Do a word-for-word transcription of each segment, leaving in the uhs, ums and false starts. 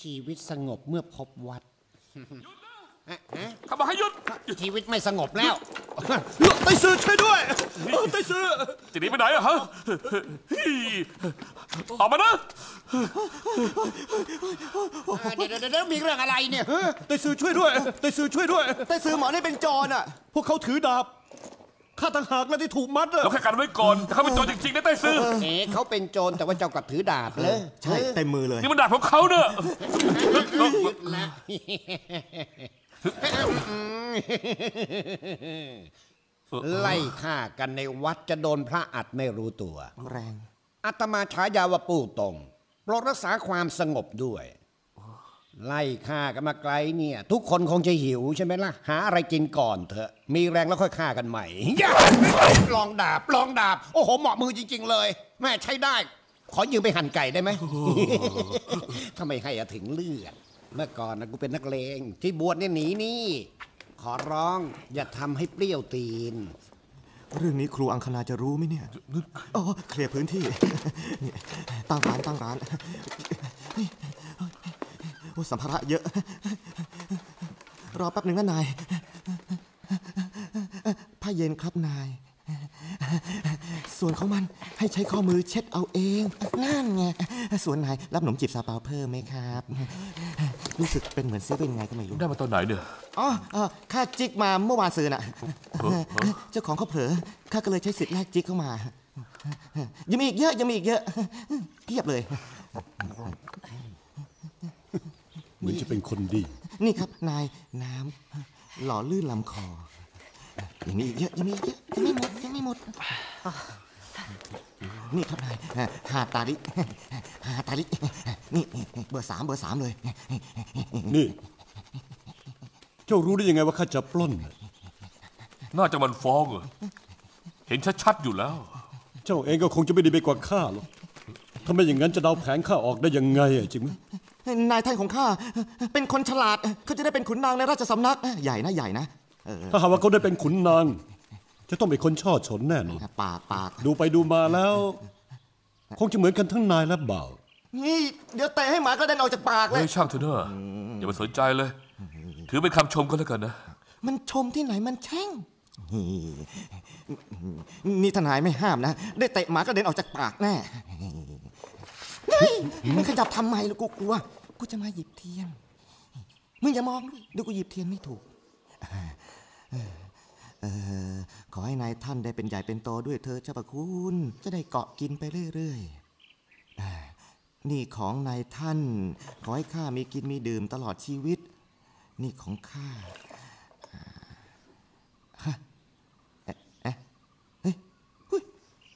ชีวิตสงบเมื่อพบวัดเขาบอกให้หยุดชีวิตไม่สงบแล้วไต้ซือช่วยด้วยไต้ซือจะหนีไปไหนอะฮะออกมานะเดี๋ยวเดี๋ยวมีเรื่องอะไรเนี่ยไต้ซือช่วยด้วยไต้ซือช่วยด้วยไต้ซือหมอนี่เป็นโจรอ่ะพวกเขาถือดาบข้าต่างหากแล้วที่ถูกมัดอะเราแค่กันไว้ก่อนแต่เขาเป็นโจรจริงๆนะไต้ซือเอ๋เขาเป็นโจรแต่ว่าเจ้ากลับถือดาบเลยใช่เต็มมือเลยนี่มันดาบของเขาเนอะไล่ฆ่ากันในวัดจะโดนพระอัดไม่รู้ตัวแรงอาตมาฉายาว่าปู่ตงโปรดรักษาความสงบด้วยไล่ฆ่ากันมาไกลเนี่ยทุกคนคงจะหิวใช่ไหมล่ะหาอะไรกินก่อนเถอะมีแรงแล้วค่อยฆ่ากันใหม่ลองดาบลองดาบโอ้โหเหมาะมือจริงๆเลยแม่ใช้ได้ขอยืมไปหั่นไก่ได้ไหมทำไมให้ถึงเลือดเมื่อก่อนนะกูเป็นนักเลงที่บวชเนี่ยหนีนี่ขอร้องอย่าทำให้เปรี้ยวตีนเรื่องนี้ครูอังคณาจะรู้ไหมเนี่ยอ๋อเคลียร์พื้นที่ตั้งร้านตั้งร้านโอ้สัมภาระเยอะรอแป๊บหนึ่งนะนายผ้าเย็นครับนายส่วนของมันให้ใช้ข้อมือเช็ดเอาเองนั่นไงส่วนนายรับขนมจีบซาเปาเพิ่มไหมครับรู้สึกเป็นเหมือนซื้อเป็นไงก็ไม่รู้ได้มาตอนไหนเนี่ยอ๋อข้าจิกมาเมื่อวานซื้อน่ะเจ้าของเขาเผลอข้าก็เลยใช้สิทธิ์แลกจิกเข้ามายังมีอีกเยอะยังมีอีกเยอะเพียบเลยเหมือนจะเป็นคนดีนี่ครับนายน้ำหล่อลื่นลำคอยังมีอีกเยอะยังมีอีกเยอะยังไม่หมดยังไม่หมดนี่ครับนายฮาตาลิฮาตาลินี่เบอร์สามเบอร์สามเลยนี่เจ้ารู้ได้ยังไงว่าข้าจะปล้นน่าจะมันฟ้องเหรอเห็นชัดๆอยู่แล้วเจ้าเองก็คงจะไม่ดีไปกว่าข้าหรอกถ้าไม่อย่างนั้นจะเดาแผนข้าออกได้ยังไงจริงไหมนายท่านของข้าเป็นคนฉลาดเขาจะได้เป็นขุนนางในราชสำนักใหญ่นะใหญ่นะถ้าหากว่าเขาได้เป็นขุนนางจะต้องเป็นคนช่อฉนแน่นอนปากปากดูไปดูมาแล้วคงจะเหมือนกันทั้งนายและบ่าวนี่เดี๋ยวเตะให้หมากระเด็นออกจากปากเลยเฮ้ยช่างเถอะเนอะอย่ามาสนใจเลยถือเป็นคำชมก็แล้วกันนะมันชมที่ไหนมันแช่งนี่ทนายไม่ห้ามนะได้เตะหมากระเด็นออกจากปากแน่มันขยับทำไมล่ะกูกลัวกูจะมาหยิบเทียนมึงอย่ามองด้วยดูกูหยิบเทียนไม่ถูกเออขอให้นายท่านได้เป็นใหญ่เป็นโตด้วยเธอเจ้าพระคุณจะได้เกาะกินไปเรื่อยๆนี่ของนายท่านขอให้ข้ามีกินมีดื่มตลอดชีวิตนี่ของข้าฮะเอ๊ะเอ๊ะเฮ้ยเฮ้ย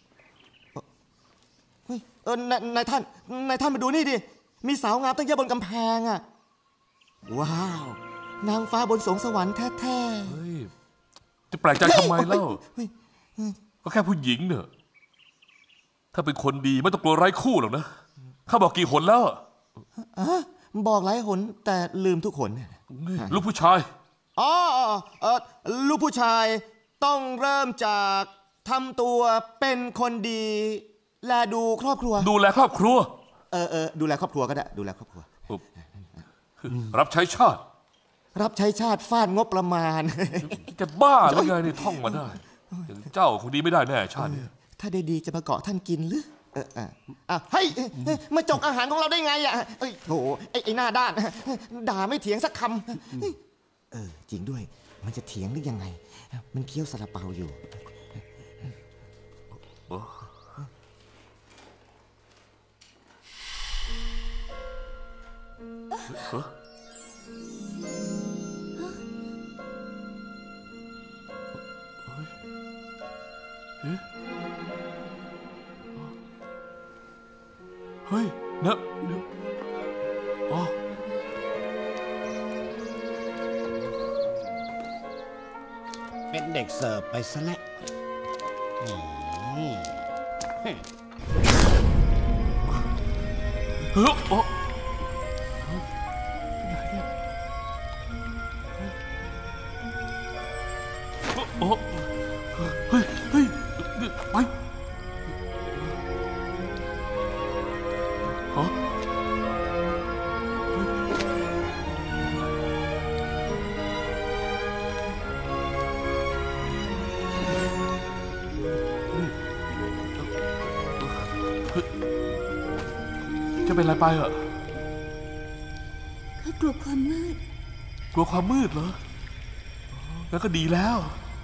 เฮ้ยเออนายท่านนายท่านมาดูนี่ดิมีสาวงามตั้งเยอะบนกำแพงอ่ะว้าวนางฟ้าบนสวงสวรรค์แท้ๆเฮ้ยจะแปลกใจทำไมเล่าก็แค่ผู้หญิงเนอะถ้าเป็นคนดีไม่ต้องกลัวไร้คู่หรอกนะข้าบอกกี่หนแล้วบอกหลายหนแต่ลืมทุกหนลูกผู้ชายอ๋อเออลูกผู้ชายต้องเริ่มจากทำตัวเป็นคนดีและดูครอบครัวดูแลครอบครัวเออเออดูแลครอบครัวก็ได้ดูแลครอบครัวรับใช้ชาติรับใช้ชาติฟาดงบประมาณจะบ้าแล้วไงนี่ท่องมาได้อย่างเจ้าคนดีไม่ได้แน่ชาติถ้าได้ดีจะมาเกาะท่านกินหรือเอออ่ะเฮ้ยมาจกอาหารของเราได้ไงอ่ะเอ้ยโถไอ้หน้าด้านด่าไม่เถียงสักคำเออจริงด้วยมันจะเถียงหรือยังไงมันเคี้ยวซาลาเปาอยู่เฮ้ยนะอ๋อเป็นเด็กเสิร์ฟไปซะแล้วเฮ้ยโอ้โอ้เฮ้ยเฮ้ยไปฮะเป็นอะไรไปอ่ะข้ากลัวความมืดกลัวความมืดเหรอแล้วก็ดีแล้ว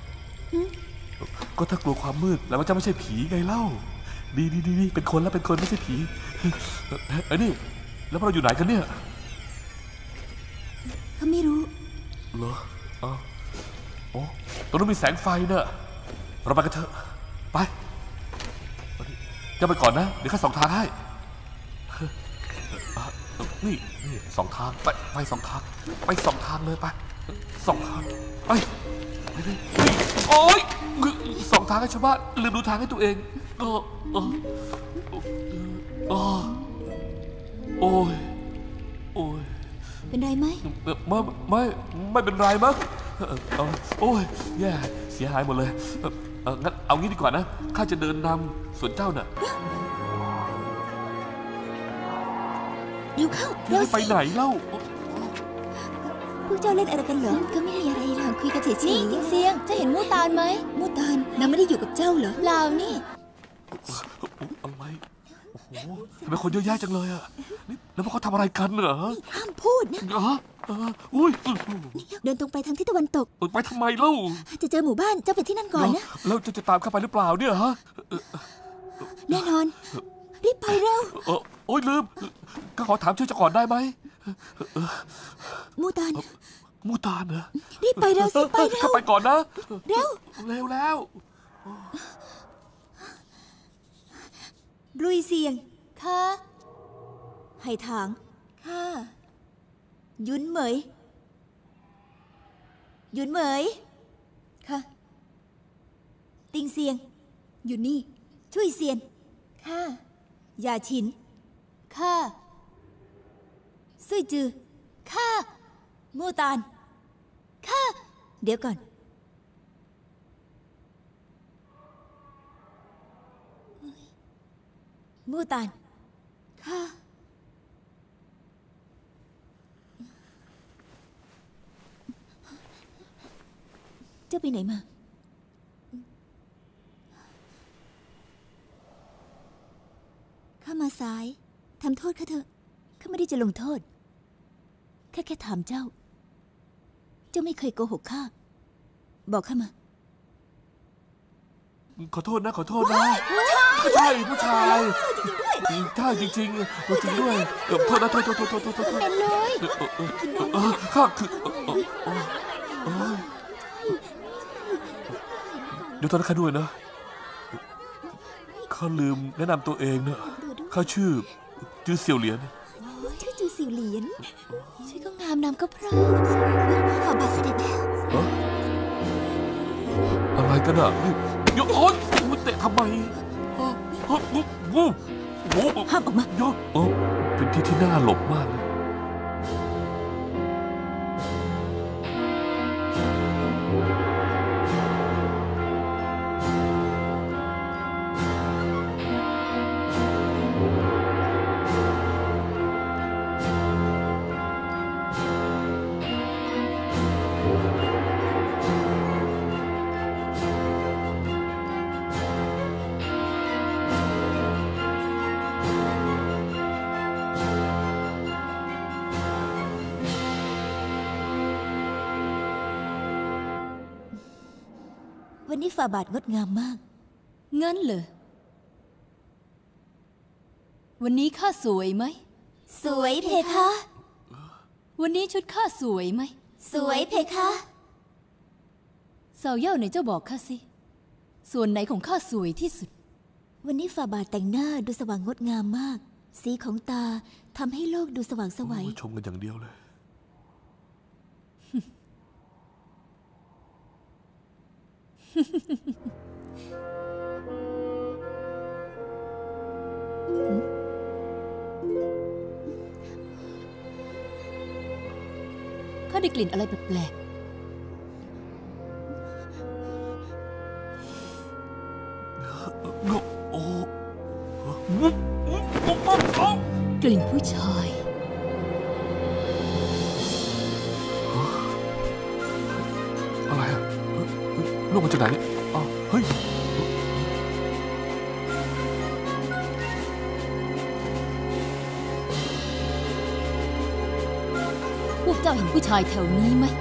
ก็ถ้ากลัวความมืดแล้วมันจะไม่ใช่ผีไงเล่าดีดีดีเป็นคนแล้วเป็นคนไม่ใช่ผีไอ้นี่แล้วเราอยู่ไหนกันเนี่ยข้าไม่รู้เหรออ๋อโอ้ตรงนั้นมีแสงไฟเนอะเราไปกันเถอะไปจะไปก่อนนะเดี๋ยวข้าส่องทางให้นี่นี่สองทางไปไปสองทางไปสองทางเลยไปสองทางไปไปเลยโอ๊ยสองทางให้ชาวบ้านลืมดูทางให้ตัวเองเออเออเออโอ้ยโอ้ยเป็นไรไหมไม่ไม่ไม่เป็นไรมั้งโอ้ยแย่เสียหายหมดเลยเอองั้นเอางี้ดีกว่านะข้าจะเดินนำส่วนเจ้าน่ะเดี๋ยวเข้าเดี๋ยวไปสิไหนเล่าพวกเจ้าเล่นอะไรกันเหรอก็ไม่มีอะไรหรอกคุยกันเฉยๆนี่จิงเซียงจะเห็นมูตานไหมมูตานนางไม่ได้อยู่กับเจ้าเหรอเปล่านี่อะไรโอ้โหทำไมคนเยอะแยะจังเลยอะนี่แล้วพวกเขาทำอะไรกันเหรอห้ามพูดนะอ๋ออุ้ยเดินตรงไปทางทิศตะวันตกไปทำไมเล่าจะเจอหมู่บ้านเจ้าไปที่นั่นก่อนนะแล้วจะจะตามเข้าไปหรือเปล่าเนี่ยฮะแน่นอนรีบไปเร็วเออโอ้ยลืมก็ขอถามชื่อเจ้าก่อนได้ไหมมูตานมูตานเหรอรีบไปเร็วสิไปเร็ข้าว ไปก่อนนะเร็วเร็วแล้วลุยเสียงค่ะไหถางค่ะยุนเหมยยุนเหมยค่ะติงเสียงอยู่นี่ช่วยเซียนค่ะยาฉินค่ะซุยจือค่ะมูตานค่ะเดี๋ยวก่อนมูตานค่ะเจ้าไปไหนมาข้ามาสายทำโทษข้าเถอะข้าไม่ได้จะลงโทษแค่แค่ถามเจ้า เจ้าไม่เคยโกหกข้าบอกข้ามาขอโทษนะขอโทษนะใช่ผู้ชายใช่จริงๆตัวจริงด้วยเออโทษนะโทษโทษโทษโทษโทษโทษเป็นเลยเออข้าคือเดี๋ยวตอนนั้นข้าด้วยนะข้าลืมแนะนำตัวเองนะข้าชื่อจื้อเสี่ยวเหรียญชื่อจือสิวเหรียญชื่อก็งามนามก็เพราะฝ่าบาทเสด็จแล้วอะไรกันอ่ะโยโอ๊ยมันเตะทำไมงูงูงูห้ามออกมาโยโอ้เป็นที่ที่น่าหลบมากเลยวันนี้ฝ่าบาทงดงามมากงั้นเหรอวันนี้ข้าสวยไหมสวยเพคะ วันนี้ชุดข้าสวยไหมสวยเพคะสาวเย่าไหนเจ้าบอกข้าสิส่วนไหนของข้าสวยที่สุดวันนี้ฝ่าบาทแต่งหน้าดูสว่างงดงามมากสีของตาทำให้โลกดูสว่างไสวชมกันอย่างเดียวเลยข้าได้กลิ่นอะไรแปลกๆกลิ่นผู้ชายอะไรอ่ะลูกมาจากไหนเนี่ยอ๋อเฮ้ยาเห็นผู้ชายแถวนี้ไหม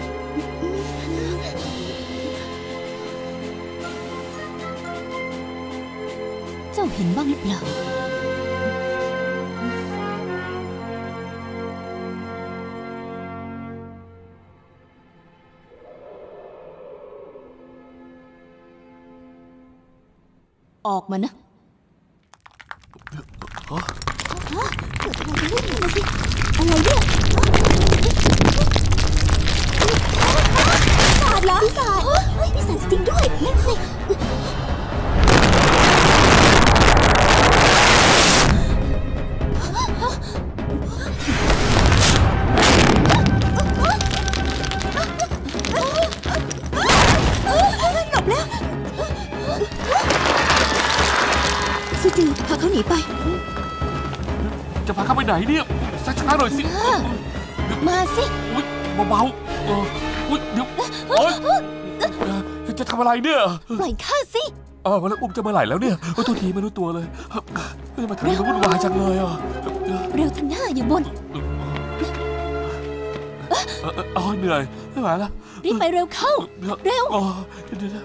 เจ้าเห็นบ้างหรือเปล่าออกมานะอะไรเนี่ยปีศาจเหรอปีศาจเฮ้ยปีศาจจริงด้วยเล่นสิหลบแล้วซูจือพาเขาหนีไปจะพาเขาไปไหนเนี่ยช้าๆหน่อยสิมาสิอุ๊ยเบาๆเอออุ๊ยเดี๋ยวโอ๊ยจะทำอะไรเนี่ยปล่อยข้าสิเออมาแล้วอุ้มจะมาไหลแล้วเนี่ยโอ้ตัวทีไม่รู้ตัวเลยมาทำอะไรวุ่นวายจังเลยอ่ะเร็วทันหน้าอย่าบ่นเออเหนื่อยไม่ไหวแล้วรีบไปเร็วเข้าเร็วเดี๋ยว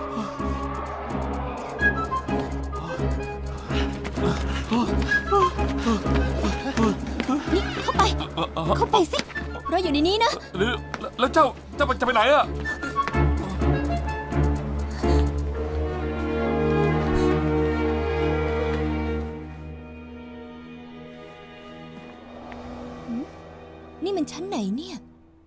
นี่เข้าไปเข้าไปสิเราอยู่ในนี้นะแล้วเจ้าเจ้าจะไปไหนอะนี่มันชั้นไหนเนี่ย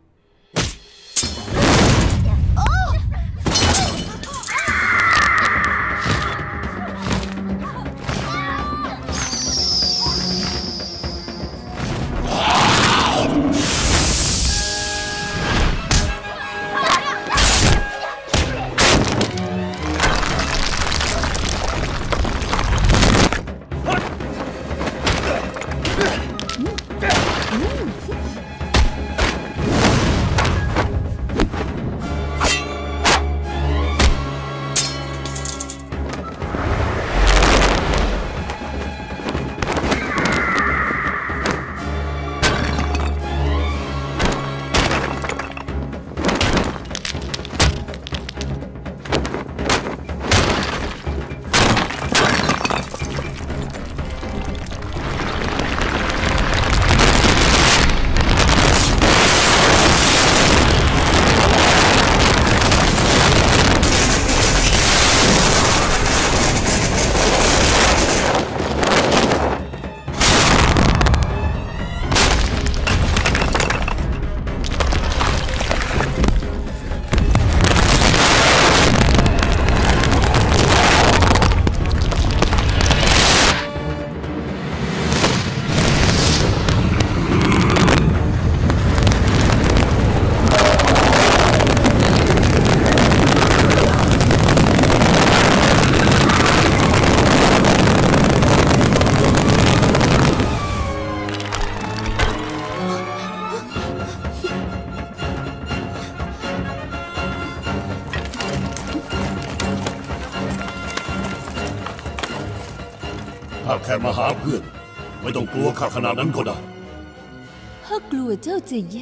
ถ้าแค่มาหาเพื่อนไม่ต้องกลัวข้าขนาดนั้นก็ได้ถ้ากลัวเจ้าจะแย่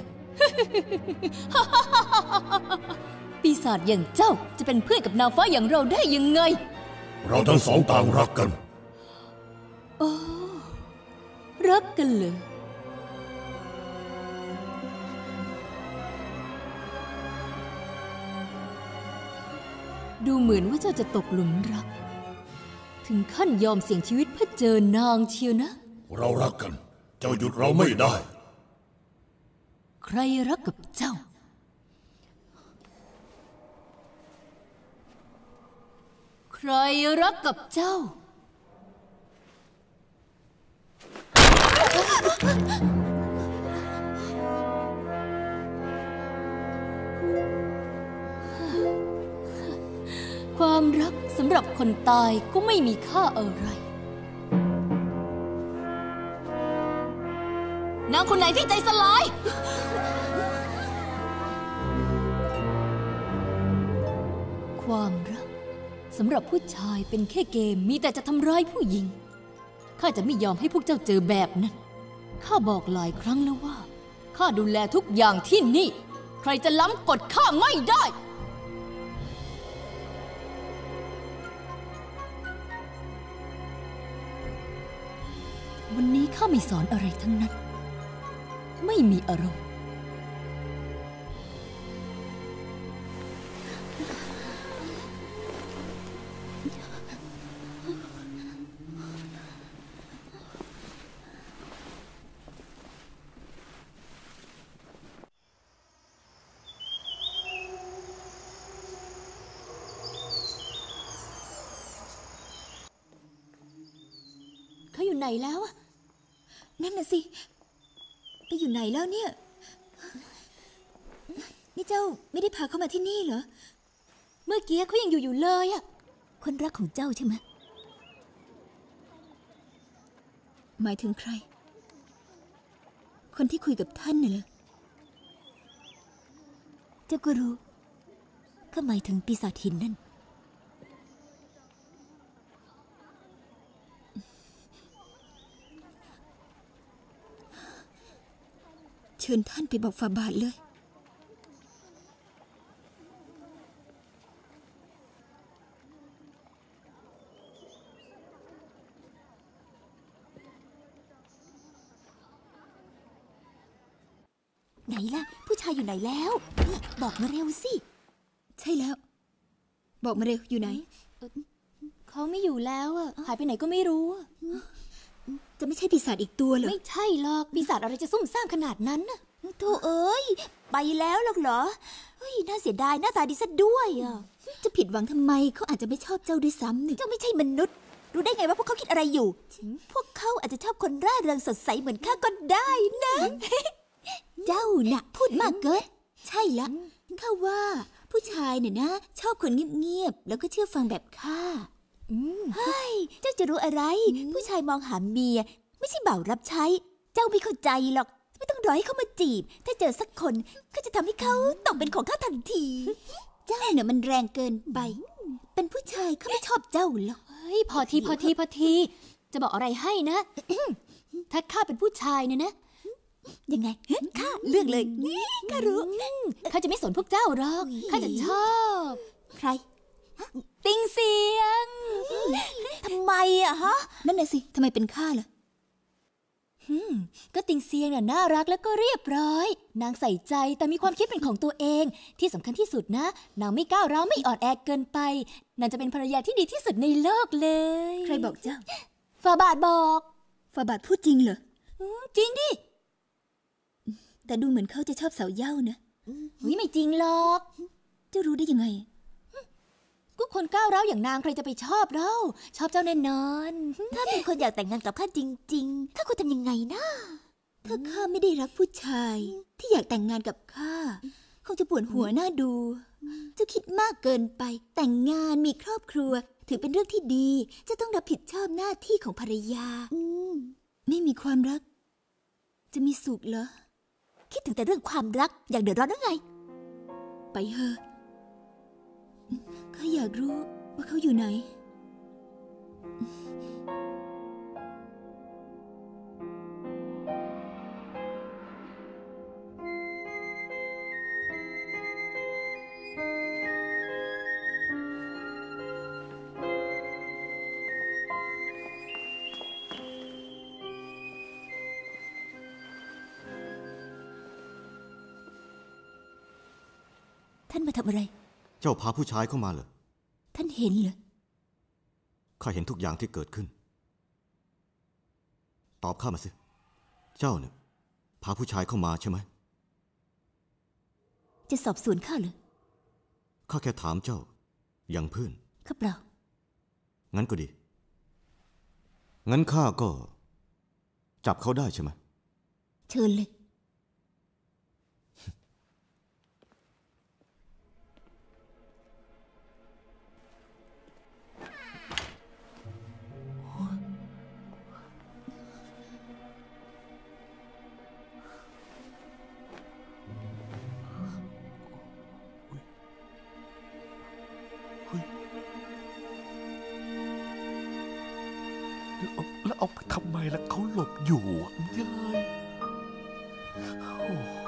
ปีศาจอย่างเจ้าจะเป็นเพื่อนกับนางฟ้าอย่างเราได้ยังไงเราทั้งสองต่างรักกันโอ้รักกันเลยดูเหมือนว่าเจ้าจะตกหลุมรักถึงขั้นยอมเสี่ยงชีวิตเพื่อเจอนางเชียวนะเรารักกันเจ้าหยุดเราไม่ได้ใครรักกับเจ้าใครรักกับเจ้าความรักสำหรับคนตายก็ไม่มีค่าอะไรนางคนไหนที่ใจสลายความรักสำหรับผู้ชายเป็นแค่เกมมีแต่จะทำร้ายผู้หญิงข้าจะไม่ยอมให้พวกเจ้าเจอแบบนั้นข้าบอกหลายครั้งแล้วว่าข้าข้าดูแลทุกอย่างที่นี่ใครจะล้ำกฎข้าไม่ได้วันนี้ข้าไม่สอนอะไรทั้งนั้นไม่มีอารมณ์เขาอยู่ไหนแล้วอะนั่นน่ะสิไปอยู่ไหนแล้วเนี่ยนี่เจ้าไม่ได้พาเขามาที่นี่เหรอเมื่อกี้เขายังอยู่อยู่เลยอะคนรักของเจ้าใช่ไหมหมายถึงใครคนที่คุยกับท่านน่ะเหรอเจ้าก็รู้ก็หมายถึงปีศาจหินนั่นเชิญท่านไปบอกฝ่าบาทเลยไหนล่ะผู้ชายอยู่ไหนแล้วนี่บอกมาเร็วสิใช่แล้วบอกมาเร็วอยู่ไหนเขาไม่อยู่แล้วอะหายไปไหนก็ไม่รู้จะไม่ใช่ปีศาจอีกตัวเหรอไม่ใช่หรอกปีศาจอะไรจะซุ่มซ่ามขนาดนั้นน่ะโธ่เอ้ยไปแล้วหรอกเหรอเฮ้ยน่าเสียดายหน้าตาดีซะด้วยอ่ะจะผิดหวังทำไมเขาอาจจะไม่ชอบเจ้าด้วยซ้ำนี่เจ้าไม่ใช่มนุษย์รู้ได้ไงว่าพวกเขาคิดอะไรอยู่พวกเขาอาจจะชอบคนร่าเริงสดใสเหมือนข้าก็ได้นะเจ้าน่ะพูดมากเกินใช่ละข้าว่าผู้ชายเนี่ยนะชอบคนเงียบๆแล้วก็เชื่อฟังแบบข้าเฮ้ยเจ้าจะรู้อะไรผู้ชายมองหาเมียไม่ใช่บ่าวรับใช้เจ้าไม่เข้าใจหรอกไม่ต้องรอให้เขามาจีบถ้าเจอสักคนก็จะทำให้เขาตกเป็นของข้าทันทีเจ้าเนี่ยมันแรงเกินไปเป็นผู้ชายเขาไม่ชอบเจ้าหรอกเฮ้ยพอทีพอทีพอทีจะบอกอะไรให้นะ ถ้าข้าเป็นผู้ชายเนี่ยนะยังไงข้าเลือกเลยข้ารู้ข้าจะไม่สนพวกเจ้าหรอกข้าจะชอบใครติงเสียงทำไมอะฮะนั่นน่ะสิทำไมเป็นข้าล่ะก็ติงเซียงน่ะน่ารักแล้วก็เรียบร้อยนางใส่ใจแต่มีความคิดเป็นของตัวเองที่สำคัญที่สุดนะนางไม่ก้าวร้าวไม่อ่อนแอเกินไปนางจะเป็นภรรยาที่ดีที่สุดในโลกเลยใครบอกเจ้าฝ่าบาทบอกฝ่าบาทพูดจริงเหรอจริงดิแต่ดูเหมือนเขาจะชอบสาวเหย้านะเฮ้ยไม่จริงหรอกเจ้ารู้ได้ยังไงก็คนก้าวร้าวอย่างนางใครจะไปชอบเราชอบเจ้าแน่นอนถ้าเป็นคนอยากแต่งงานกับข้าจริงๆข้าควรทำยังไงนะถ้าข้าไม่ได้รักผู้ชายที่อยากแต่งงานกับข้าคงจะปวดหัวหน้าดูเจ้าคิดมากเกินไปแต่งงานมีครอบครัวถือเป็นเรื่องที่ดีจะต้องรับผิดชอบหน้าที่ของภรรยาไม่มีความรักจะมีสุขเหรอคิดถึงแต่เรื่องความรักอยากเดือดร้อนหรือไงไปเถอะข้าอยากรู้ว่าเขาอยู่ไหนท่านมาทำอะไรเจ้าพาผู้ชายเข้ามาเหรอท่านเห็นเหรอข้าเห็นทุกอย่างที่เกิดขึ้นตอบข้ามาสิเจ้าเนี่ยพาผู้ชายเข้ามาใช่ไหมจะสอบสวนข้าเหรอข้าแค่ถามเจ้าอย่างเพื่อนข้าเปล่างั้นก็ดีงั้นข้าก็จับเขาได้ใช่ไหมเชิญเลยแล้วเอาไปทำไมล่ะเขาหลบอยู่เย้ยโอ้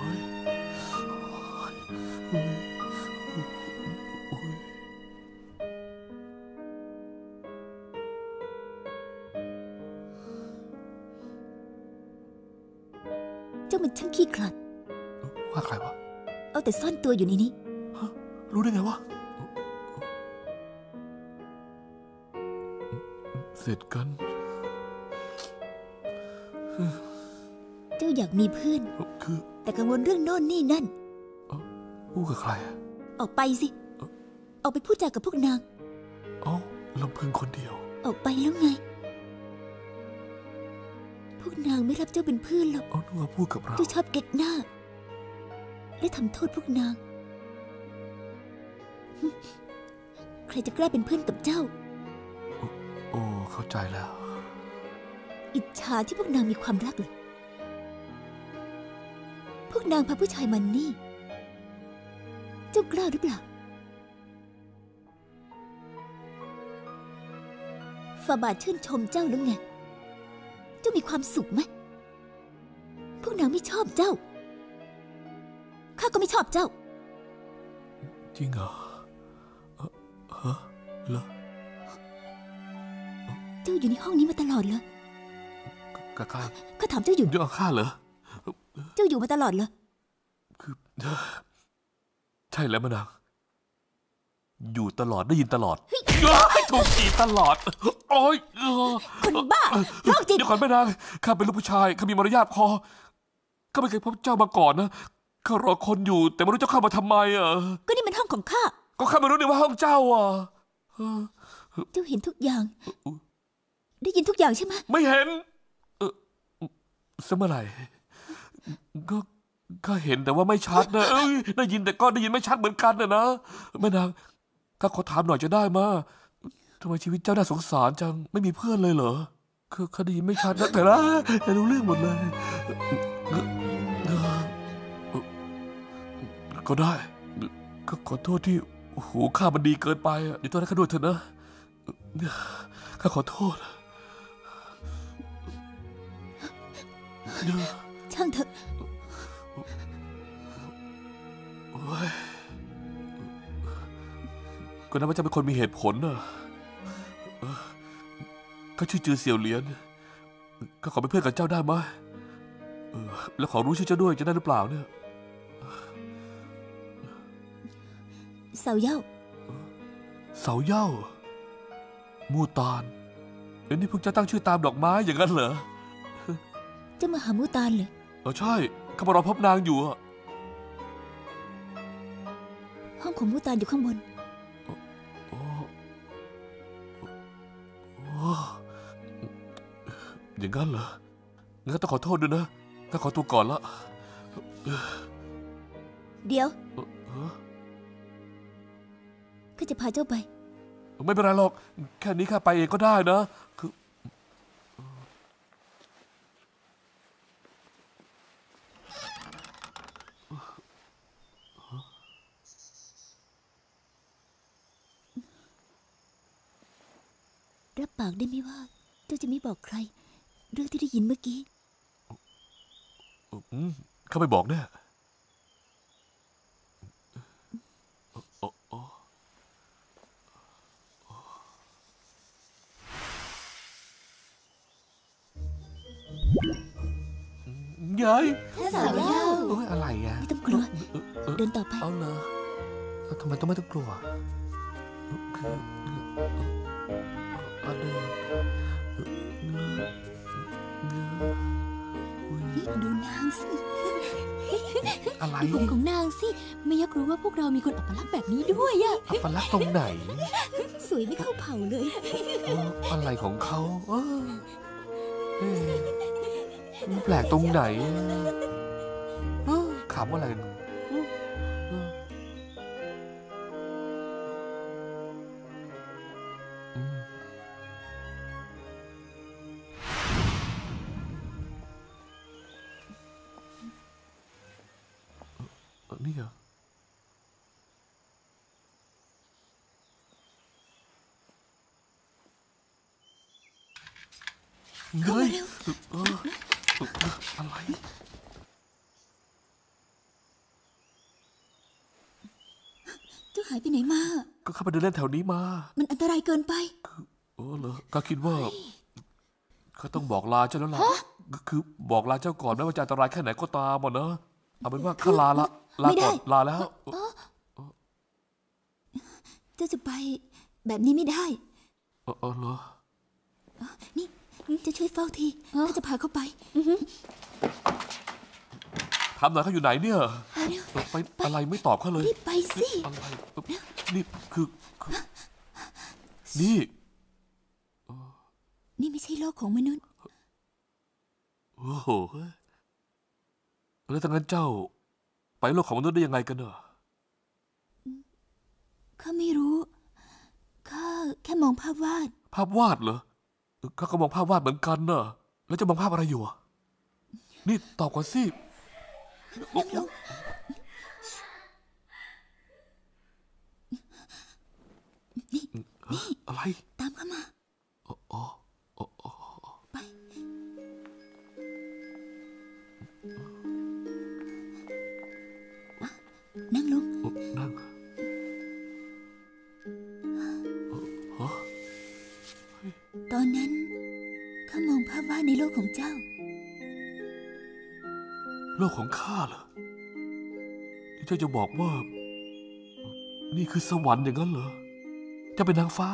เจ้ามันช่างขี้ขลาดว่าใครวะเอาแต่ซ่อนตัวอยู่ในนี้รู้ได้ไงวะเสร็จกันเจ้าอยากมีเพื่อนคือแต่กังวลเรื่องโน่นนี่นั่นพูดกับใครอะออกไปสิ ออกไปพูดจากับพวกนางเอ้าลำพึงคนเดียวออกไปแล้วไง พวกนางไม่รับเจ้าเป็นเพื่อนหรอกเอาหนูพูดกับเราเจ้าชอบเก็ตหน้า และทำโทษพวกนาง ใครจะกล้าเป็นเพื่อนกับเจ้าโอ้เข้าใจแล้วอิจฉาที่พวกนางมีความรักเหรอพวกนางพาผู้ชายมันนี่ เจ้ากล้าหรือเปล่าฝ่าบาทชื่นชมเจ้าหรือไง เจ้ามีความสุขไหมพวกนางไม่ชอบเจ้าข้าก็ไม่ชอบเจ้าจริงเหรอเอ่อฮะเหรอเจ้าอยู่ในห้องนี้มาตลอดเลยกะใครข้าถามเจ้าอยู่เดี๋ยวข้าเหรอเจ้าอยู่มาตลอดเลยคือใช่แล้วมะนางอยู่ตลอดได้ยินตลอดถูกจีบตลอดโอ๊ยคนบ้าโรคจิตเดี๋ยวก่อนแม่นางข้าเป็นลูกผู้ชายข้ามีมารยาทพอข้าไม่เคยพบเจ้ามาก่อนนะข้ารอคนอยู่แต่ไม่รู้เจ้าเข้ามาทำไมอ่ะก็นี่มันห้องของข้าก็ข้าไม่รู้นี่ว่าห้องเจ้าอ่ะเจ้าเห็นทุกอย่าง ได้ยินทุกอย่างใช่ไหมไม่เห็นเออสมัยไหร่ก็ก็เห็นแต่ว่าไม่ชัดนะเอ้ยได้ยินแต่ก็ได้ยินไม่ชัดเหมือนกันนะนะแม่นางข้าขอถามหน่อยจะได้มาทำไมชีวิตเจ้าน่าสงสารจังไม่มีเพื่อนเลยเหรอคือข้าได้ยินไม่ชัดนะแต่ละแต่รู้เรื่องหมดเลยก็ได้ก็ขอโทษที่หูข้ามันดีเกินไปเดี๋ยวตัวนั้นข้าด้วยเถอะนะข้าขอโทษช่างเถอะก็นับว่าจะเป็นคนมีเหตุผลนะก็ชื่อจือเสี่ยวเหลียนก็ขอเป็นเพื่อนกับเจ้าได้ไหมแล้วขอรู้ชื่อเจ้าด้วยจะได้หรือเปล่าเนี่ยเสาเย่าเสาเย่ามูตานเอ็นนี่เพิ่งจะตั้งชื่อตามดอกไม้อย่างนั้นเหรอเจ้ามาหามูตานเลยเออใช่ข้ามารอพบนางอยู่อะห้องของมูตานอยู่ข้างบนโอ้โอ้อย่างนั้นเหรองั้นต้องขอโทษด้วยนะข้าขอตัวก่อนละเดี๋ยวเอ่อเอ่อข้าจะพาเจ้าไปไม่เป็นไรหรอกแค่นี้ข้าไปเองก็ได้นะคือรับปากได้ไหมว่า เจ้าจะไม่บอกใคร เรื่องที่ได้ยินเมื่อกี้อืมข้าไม่บอกแน่ยัยถ้าสาวเย่าโอ้ยอะไรอ่ะไม่ต้องกลัวเออเดินต่อไปเอาเหรอทำไมต้องไม่ต้องกลัวคืออันเดินนี่ดูนางสิอะไรดูผมของนางสิ ไม่อยากรู้ว่าพวกเรามีคนอัปลักษณ์แบบนี้ด้วยอะอัปลักษณ์ตรงไหนสวยไม่เข้าเผ่าเลยเอออะไรของเขาเออเอ๊ะมันแปลกตรงไหนเออขำอะไรกันเออเอออืมเออนี่เหรอเฮ้ยเออเอออะไรเจ้าหายไปไหนมาก็เข้าไปเดินเล่นแถวนี้มามันอันตรายเกินไปโอ้เหรอข้าคิดว่าข้าต้องบอกลาเจ้าแล้วล่ะคือบอกลาเจ้าก่อนไม่ว่าจะอันตรายแค่ไหนก็ตามอ่ะนะเอาเป็นว่าข้าลาละลาก่อนลาแล้วเจ้าจะไปแบบนี้ไม่ได้เออเออเหรอนี่จะช่วยเฝ้าทีข้าจะพาเข้าไปถามหน่อยเขาอยู่ไหนเนี่ยไปอะไรไม่ตอบเขาเลยไปสิอะไรนี่คือนี่นี่ไม่ใช่โลกของมนุษย์โอ้โหแล้วทั้งนั้นเจ้าไปโลกของมนุษย์ได้ยังไงกันเนอะข้าไม่รู้ข้าแค่มองภาพวาดภาพวาดเหรอข้าก็มองภาพวาดเหมือนกันเนอะแล้วจะมองภาพอะไรอยู่อ่ะนี่ตอบก่อนสินั่งลงนี่นี่อะไรตามเข้ามาอ๋ออ๋ออ๋อไปนั่งลงนั่งตอนนั้นข้ามองภาพวาดในโลกของเจ้าโลกของข้าเหรอที่เจ้าจะบอกว่านี่คือสวรรค์อย่างนั้นเหรอจะเป็นนางฟ้า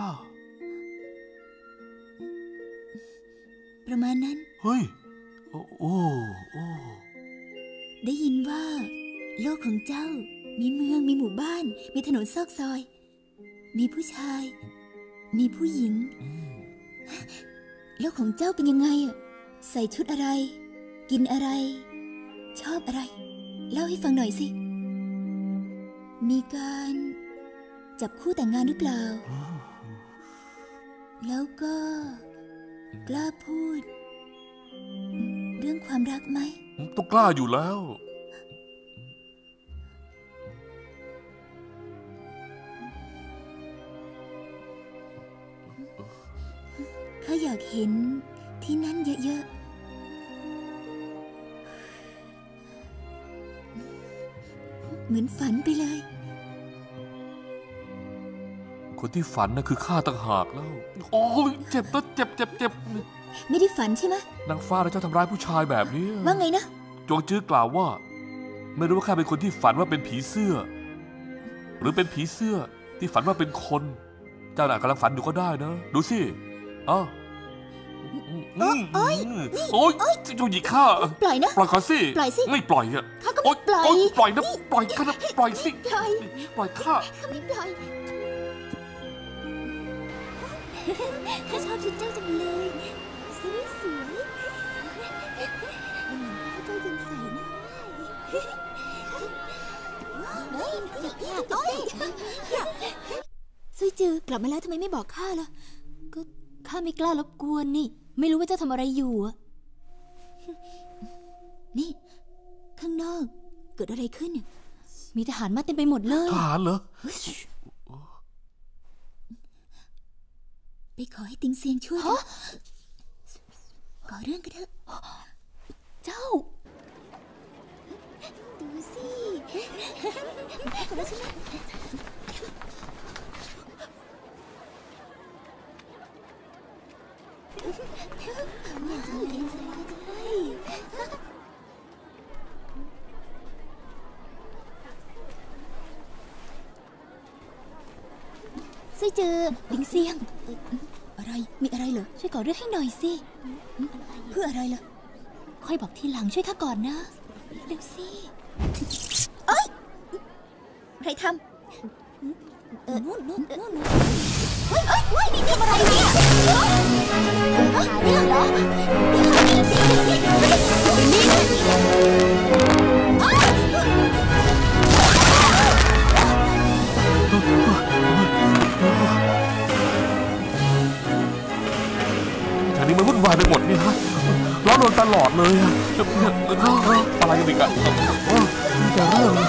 ประมาณนั้นเฮ้ยโอ้โอ้โอ้ได้ยินว่าโลกของเจ้ามีเมืองมีหมู่บ้านมีถนนซอกซอยมีผู้ชายมีผู้หญิงโลกของเจ้าเป็นยังไงอ่ะใส่ชุดอะไรกินอะไรชอบอะไรเล่าให้ฟังหน่อยสิมีการจับคู่แต่งงานหรือเปล่าแล้วก็กล้าพูดเรื่องความรักไหมต้องกล้าอยู่แล้วข้าอยากเห็นที่นั่นเยอะๆเหมือนฝันไปเลยคนที่ฝันน่ะคือข้าต่างหากแล้วโอ้ยเจ็บนะเจ็บเจ็บเจ็บไม่ได้ฝันใช่ไหมนางฟ้าแล้วเจ้าทำร้ายผู้ชายแบบนี้ว่าไงนะจวงจื้อกล่าวว่าไม่รู้ว่าข้าเป็นคนที่ฝันว่าเป็นผีเสื้อหรือเป็นผีเสื้อที่ฝันว่าเป็นคนเจ้าน่ะกำลังฝันอยู่ก็ได้นะดูสิอ๋อโอ๊ยโอ๊ยเจ้าหญิงข้าปล่อยนะปล่อยก่อนสิปล่อยสิไม่ปล่อยอ่ะข้าก็ไม่ปล่อยปล่อยนะปล่อยข้านะปล่อยสิปล่อยปล่อยข้าข้าไม่ปล่อยข้าชอบชุดเจ้าจังเลยสวยสวยมันเหมือนข้าเจ้ายังใส่นะเฮ้ยนี่โอ๊ยซุยจือกลับมาแล้วทำไมไม่บอกข้าล่ะก็ข้าไม่กล้ารบกวนนี่ไม่รู้ว่าเจ้าทำอะไรอยู่อะนี่ข้างนอกเกิดอะไรขึ้นเนี่ยมีทหารมาเต็มไปหมดเลยทหารเหรอไปขอให้ติงเซียงช่วยกันก่อเรื่องกันเถอะเจ้าดูสิแล้วใช่ไหมซุยจือติงเซียงอะไรมีอะไรเหรอช่วยก่อเรื่องให้หน่อยสิเพื่ออะไรล่ะค่อยบอกทีหลังช่วยข้าก่อนนะเร็วสิเอ้ยใครทำเออนู่นนู่นนู่นเฮ้ยเฮ้ยเฮ้ยนี่ทำอะไรเนี่ยหาเรื่องเหรอแถวนี้มันวุ่นวายไปหมดนี่ฮะร้อนรนตลอดเลยอะอะไรกันอีกอะจะเรื่อง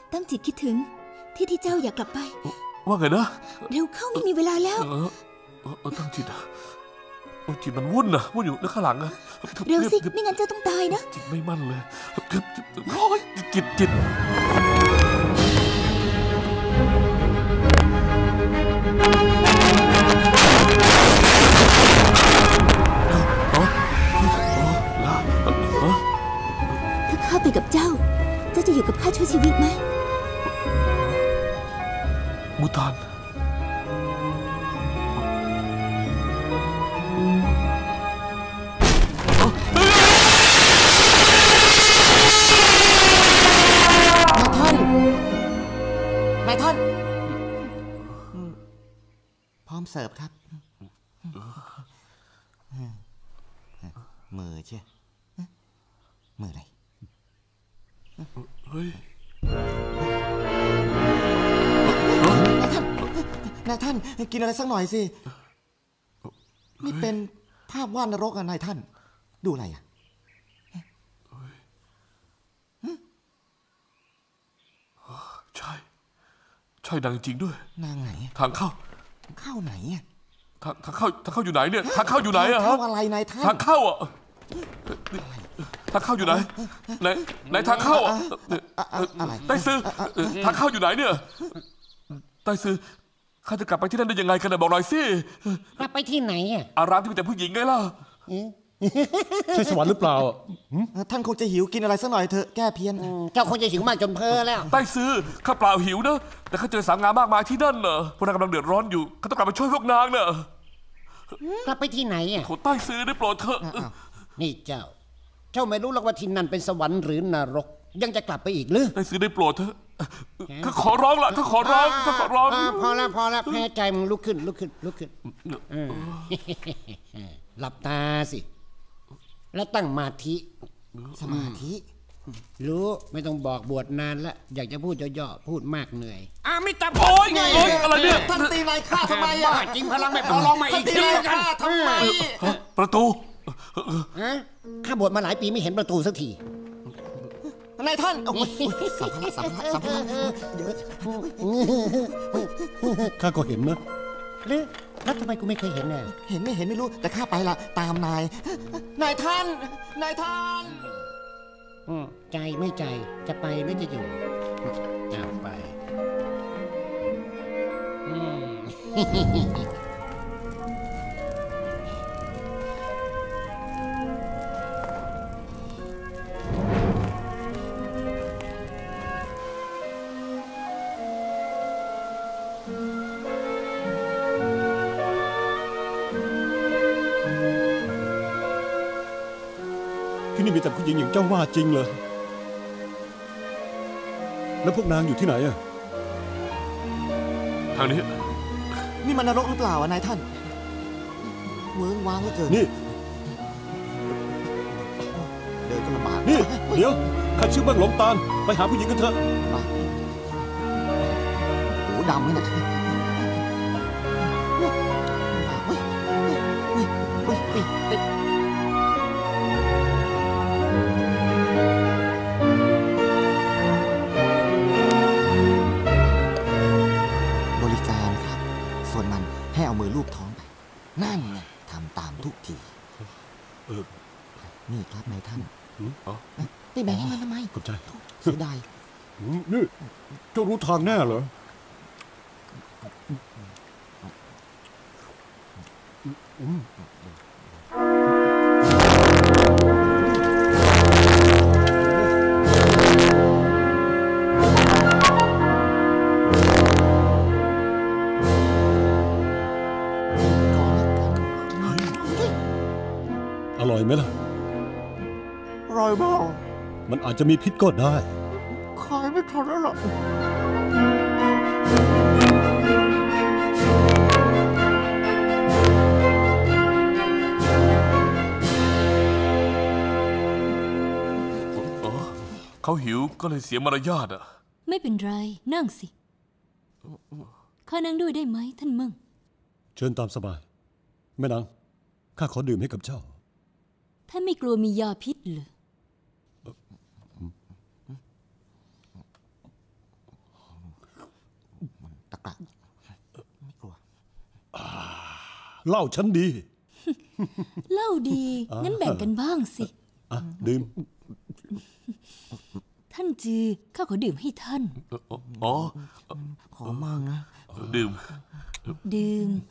ตั้งจิตคิดถึงที่ที่เจ้าอยากกลับไปว่าไงนะเร็วเข้าไม่มีเวลาแล้วเออเออเออตั้งจิตอะเออจิตมันวุ่นนะวุ่นอยู่แล้วข้างหลังอะเร็วสิไม่งั้นเจ้าต้องตายนะจิตไม่มั่นเลยโอ้ยจิตจิตถ้าข้าไปกับเจ้า เจ้าจะอยู่กับข้าชั่วชีวิตไหมมูตานนายท่าน พร้อมเสิร์ฟครับมือเชี่ยมืออะไรเฮ้ยนายท่าน นายท่าน กินอะไรสักหน่อยสิ นี่เป็นภาพวาดนรกอะนายท่าน ดูอะไรอะใช่ ใช่นางจริงด้วยนางไหนทางเข้าเข้าไหนอะทางทางเข้าทางเข้าอยู่ไหนเนี่ยทางเข้าอยู่ไหนอะฮะเข้าอะไรนายท่านทางเข้าอะทางเข้าอยู่ไหนไหนไหนทางเข้าอะอะไรไต้ซื้อทางเข้าอยู่ไหนเนี่ยไต้ซื้อข้าจะกลับไปที่นั่นได้ยังไงกันนะบอกหน่อยสิกลับไปที่ไหนอ่ะอารามที่มีแต่ผู้หญิงไงล่ะใช่สวรรค์หรือเปล่าท่านคงจะหิวกินอะไรสักหน่อยเถอะแก้เพี้ยนเจ้าคงจะหิวมากจนเพ้อแล้วไต้ซื้อข้าเปล่าหิวนะแต่ข้าเจอสาวงามมากมายที่นั่นเนอะพวกนางกำลังเดือดร้อนอยู่ข้าต้องกลับมาช่วยพวกนางเนอะกลับไปที่ไหนอ่ะโถใต้ซื้อได้โปรดเถอะนี่เจ้า เจ้าไม่รู้หรอกว่าที่นั่นเป็นสวรรค์หรือนรก ยังจะกลับไปอีกหรือไต้ซื้อได้โปรดเถอะข้าขอร้องละข้าขอร้องข้าขอร้องาพอแล้วพอแล้วแพ้ใจมึงลุกขึ้นลุกขึ้นลุกขึ้นเออหลับตาสิ แล้วตั้งมาธิสมาธิรู้ไม่ต้องบอกบวชนานแล้วอยากจะพูดย่อๆพูดมากเหนื่อยอามิตาโอ๊ยโอ๊ยอะไรเนี่ยท่านตีนายข้าทำไมบ้าอะจริงพลังไม่พอลองมาอีกท่านตีทีนายแล้วกันข้าทำไมฮะประตูฮะข้าบวชมาหลายปีไม่เห็นประตูสักทีนายท่านโอ้ยสัมภาระสัมภาระสัมภาระเยอะข้าก็เห็นนะหรือแล้วทำไมกูไม่เคยเห็นน่ะเห็นไม่เห็นไม่รู้แต่ข้าไปละตามนาย นายท่าน นายท่านอืมใจไม่ใจจะไปหรือจะอยู่เอาไปอืมที่นี่มีแต่ผู้หญิงอย่างเจ้าว่าจริงเหรอแล้วพวกนางอยู่ที่ไหนอะทางนี้นี่มันนรกหรือเปล่าอะนายท่านเวิ้งว้างเหลือเกินนี่เดินก็ลำบากนี่ เดี๋ยว ข้าชื่อเบิ้งหลงตาล ไปหาผู้หญิงกันเถอะมาหูดำไหมเนี่ยเฮ้ยเฮ้ยเฮ้ยเฮ้ยเฮ้ยเฮ้ยบริการครับ ส่วนมันให้เอามือลูบท้องไป นั่นไงทำตามทุกทีเออนี่ครับนายท่านอ๋อไปแบ่งให้มันทำไมขอบใจเสียดายอืมนี่ เจ้ารู้ทางแน่เหรอ อร่อยไหมล่ะอร่อยมากมันอาจจะมีพิษก็ได้ขายไม่ทันแล้วหรอกอ๋อเขาหิวก็เลยเสียมารยาทอ่ะไม่เป็นไร นั่งสิ ข้านั่งด้วยได้ไหมท่านเมึงเชิญตามสบาย แม่นาง ข้าขอดื่มให้กับเจ้าท่านไม่กลัวมียาพิษเหรอตะไม่กลัวเหล้าฉันดีเล่าดี งั้นแบ่งกันบ้างสิอ่ะดื่มท่านจือข้าขอดื่มให้ท่านอ๋อขอมั่งนะดื่มดื่ม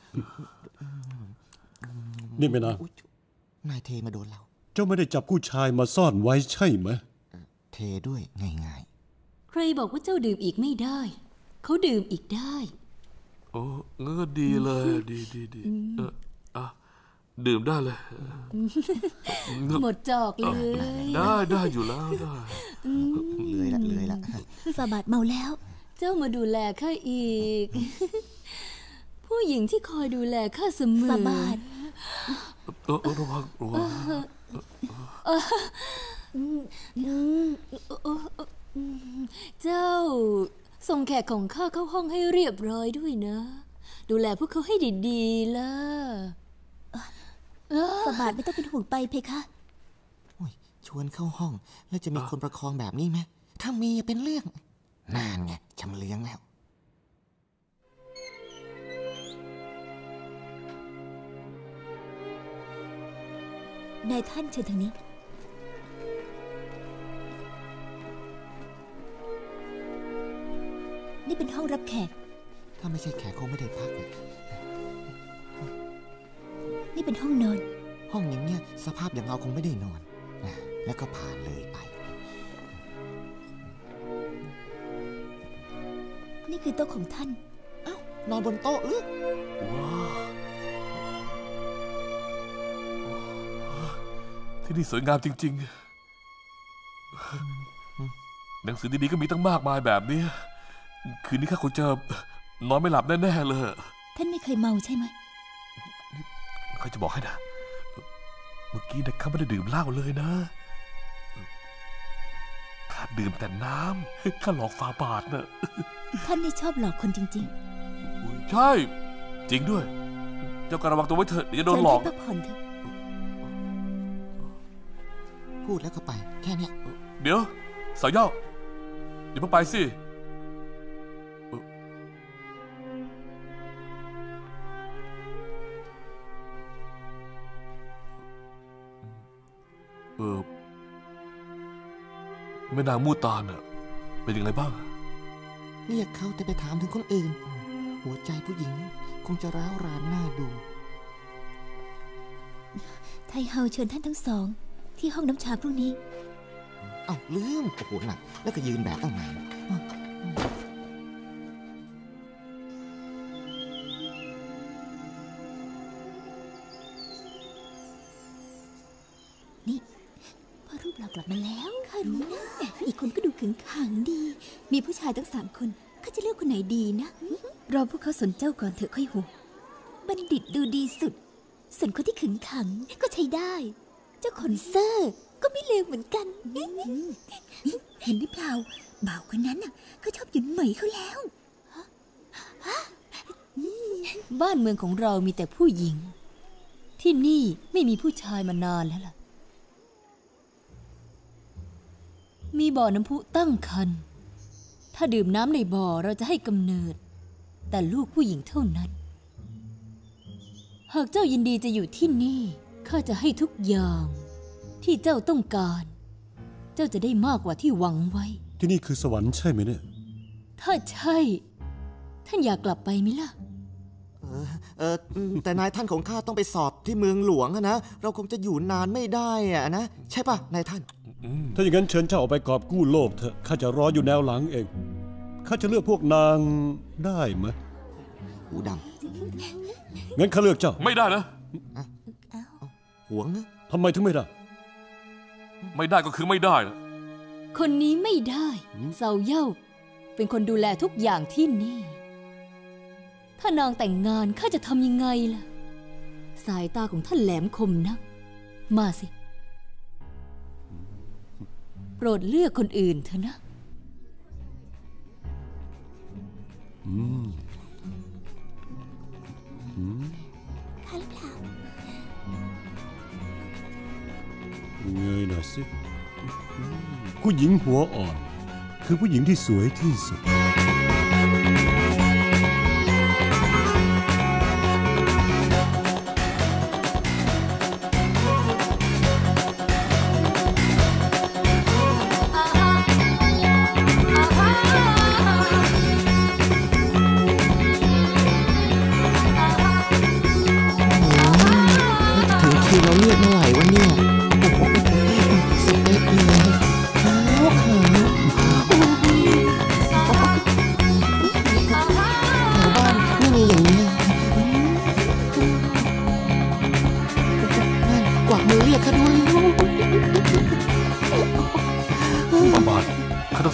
นี่ไม่นานนายเทมาโดนเราเจ้าไม่ได้จับผู้ชายมาซ่อนไว้ใช่ไหมเทด้วยง่ายใครบอกว่าเจ้าดื่มอีกไม่ได้ เขาดื่มอีกได้โอ้งั้นก็ดีเลยดีดีดีเอออ่ะดื่มได้เลยหมดจอกเลยได้ได้อยู่แล้วได้ๆเลยละเลยละฝาบาทเมาแล้วเจ้ามาดูแลข้าอีก ผู้หญิงที่คอยดูแลข้าเสมอฝาบาทเออเออระวังระวังเจ้าส่งแขกของข้าเข้าห้องให้เรียบร้อยด้วยนะ ดูแลพวกเขาให้ดีๆล่ะฝาบาทไม่ต้องเป็นห่วงไปเพคะโอ้ยชวนเข้าห้องแล้วจะมีคนประคองแบบนี้ไหมถ้ามีเป็นเรื่องนานไงชำเลืองแล้วนายท่านเชิญทางนี้ นี่เป็นห้องรับแขกถ้าไม่ใช่แขกคงไม่ได้พักอะนี่เป็นห้องนอนห้องอย่างเงี้ยสภาพอย่างเราคงไม่ได้นอนนะแล้วก็ผ่านเลยไปนี่คือโต๊ะของท่านเอ้านอนบนโต๊ะหรือว้าวที่นี่สวยงามจริงๆ หนังสือดีๆก็มีตั้งมากมายแบบนี้ คืนนี้ข้าคงจะนอนไม่หลับแน่ๆเลยท่านไม่เคยเมาใช่ไหมข้าจะบอกให้นะ เมื่อกี้นะข้าไม่ได้ดื่มเหล้าเลยนะข้าดื่มแต่น้ำข้าหลอกฟาบาทนะท่านนี่ชอบหลอกคนจริงใช่ จริงด้วย เจ้าก็ระวังตัวไว้เถอะเดี๋ยวจะๆโดนหลอกเชิญท่านพักผ่อนเถอะพูดแล้วก็ไป แค่เนี้ยเดี๋ยวสาวย่อเดี๋ยวเพิ่งไปสิเออแม่นางมูตานน่ะเป็นยังไงบ้างเรียกเขาแต่ไปถามถึงคนอื่น หัวใจผู้หญิงคงจะร้าวรานหน้าดูไทเฮาเชิญท่านทั้งสอง ที่ห้องน้ำชาพรุ่งนี้เอ้าลืมโอ้โหหนักแล้วก็ยืนแบบตั้งนานนี่พ่อรูปหล่อกลับมาแล้วข้ารู้นะอีกคนก็ดูขึงขังดี มีผู้ชายทั้งสามคนข้าจะเลือกคนไหนดีนะรอพวกเขาสนเจ้าก่อนเถอะค่อยหัวบัณฑิตดูดีสุด ส่วนคนที่ขึงขังก็ใช้ได้ เจ้าขนเซอร์ก็ไม่เลวเหมือนกัน เห็นหรือเปล่าบ่าวคนนั้นน่ะเขาชอบหยุนเหมยเขาแล้วบ้านเมืองของเรามีแต่ผู้หญิง ที่นี่ไม่มีผู้ชายมานานแล้วล่ะ มีบ่อน้ำพุตั้งครรภ์ถ้าดื่มน้ำในบ่อเราจะให้กำเนิด แต่ลูกผู้หญิงเท่านั้น หากเจ้ายินดีจะอยู่ที่นี่ข้าจะให้ทุกอย่างที่เจ้าต้องการ เจ้าจะได้มากกว่าที่หวังไว้ที่นี่คือสวรรค์ใช่ไหมเนี่ยถ้าใช่ ท่านอยากกลับไปไหมล่ะเออเออแต่นายท่านของข้าต้องไปสอบที่เมืองหลวงอะนะเราคงจะอยู่นานไม่ได้อะนะใช่ปะนายท่านถ้าอย่างนั้นเชิญเจ้าออกไปกอบกู้โลกเถอะ ข้าจะรออยู่แนวหลังเอง ข้าจะเลือกพวกนางได้ไหมหูดงั้นข้าเลือกเจ้าไม่ได้นะำหวงนะทำไมถึงไม่ได้ไม่ได้ก็คือไม่ได้นะคนนี้ไม่ได้เซาเย่าเป็นคนดูแลทุกอย่างที่นี่ ถ้านางแต่งงานข้าจะทำยังไงล่ะ สายตาของท่านแหลมคมนัก มาสิ โปรดเลือกคนอื่นเถอะนะข้าหรือเปล่าเงยหน่อยสิ ผู้หญิงหัวอ่อน คือผู้หญิงที่สวยที่สุด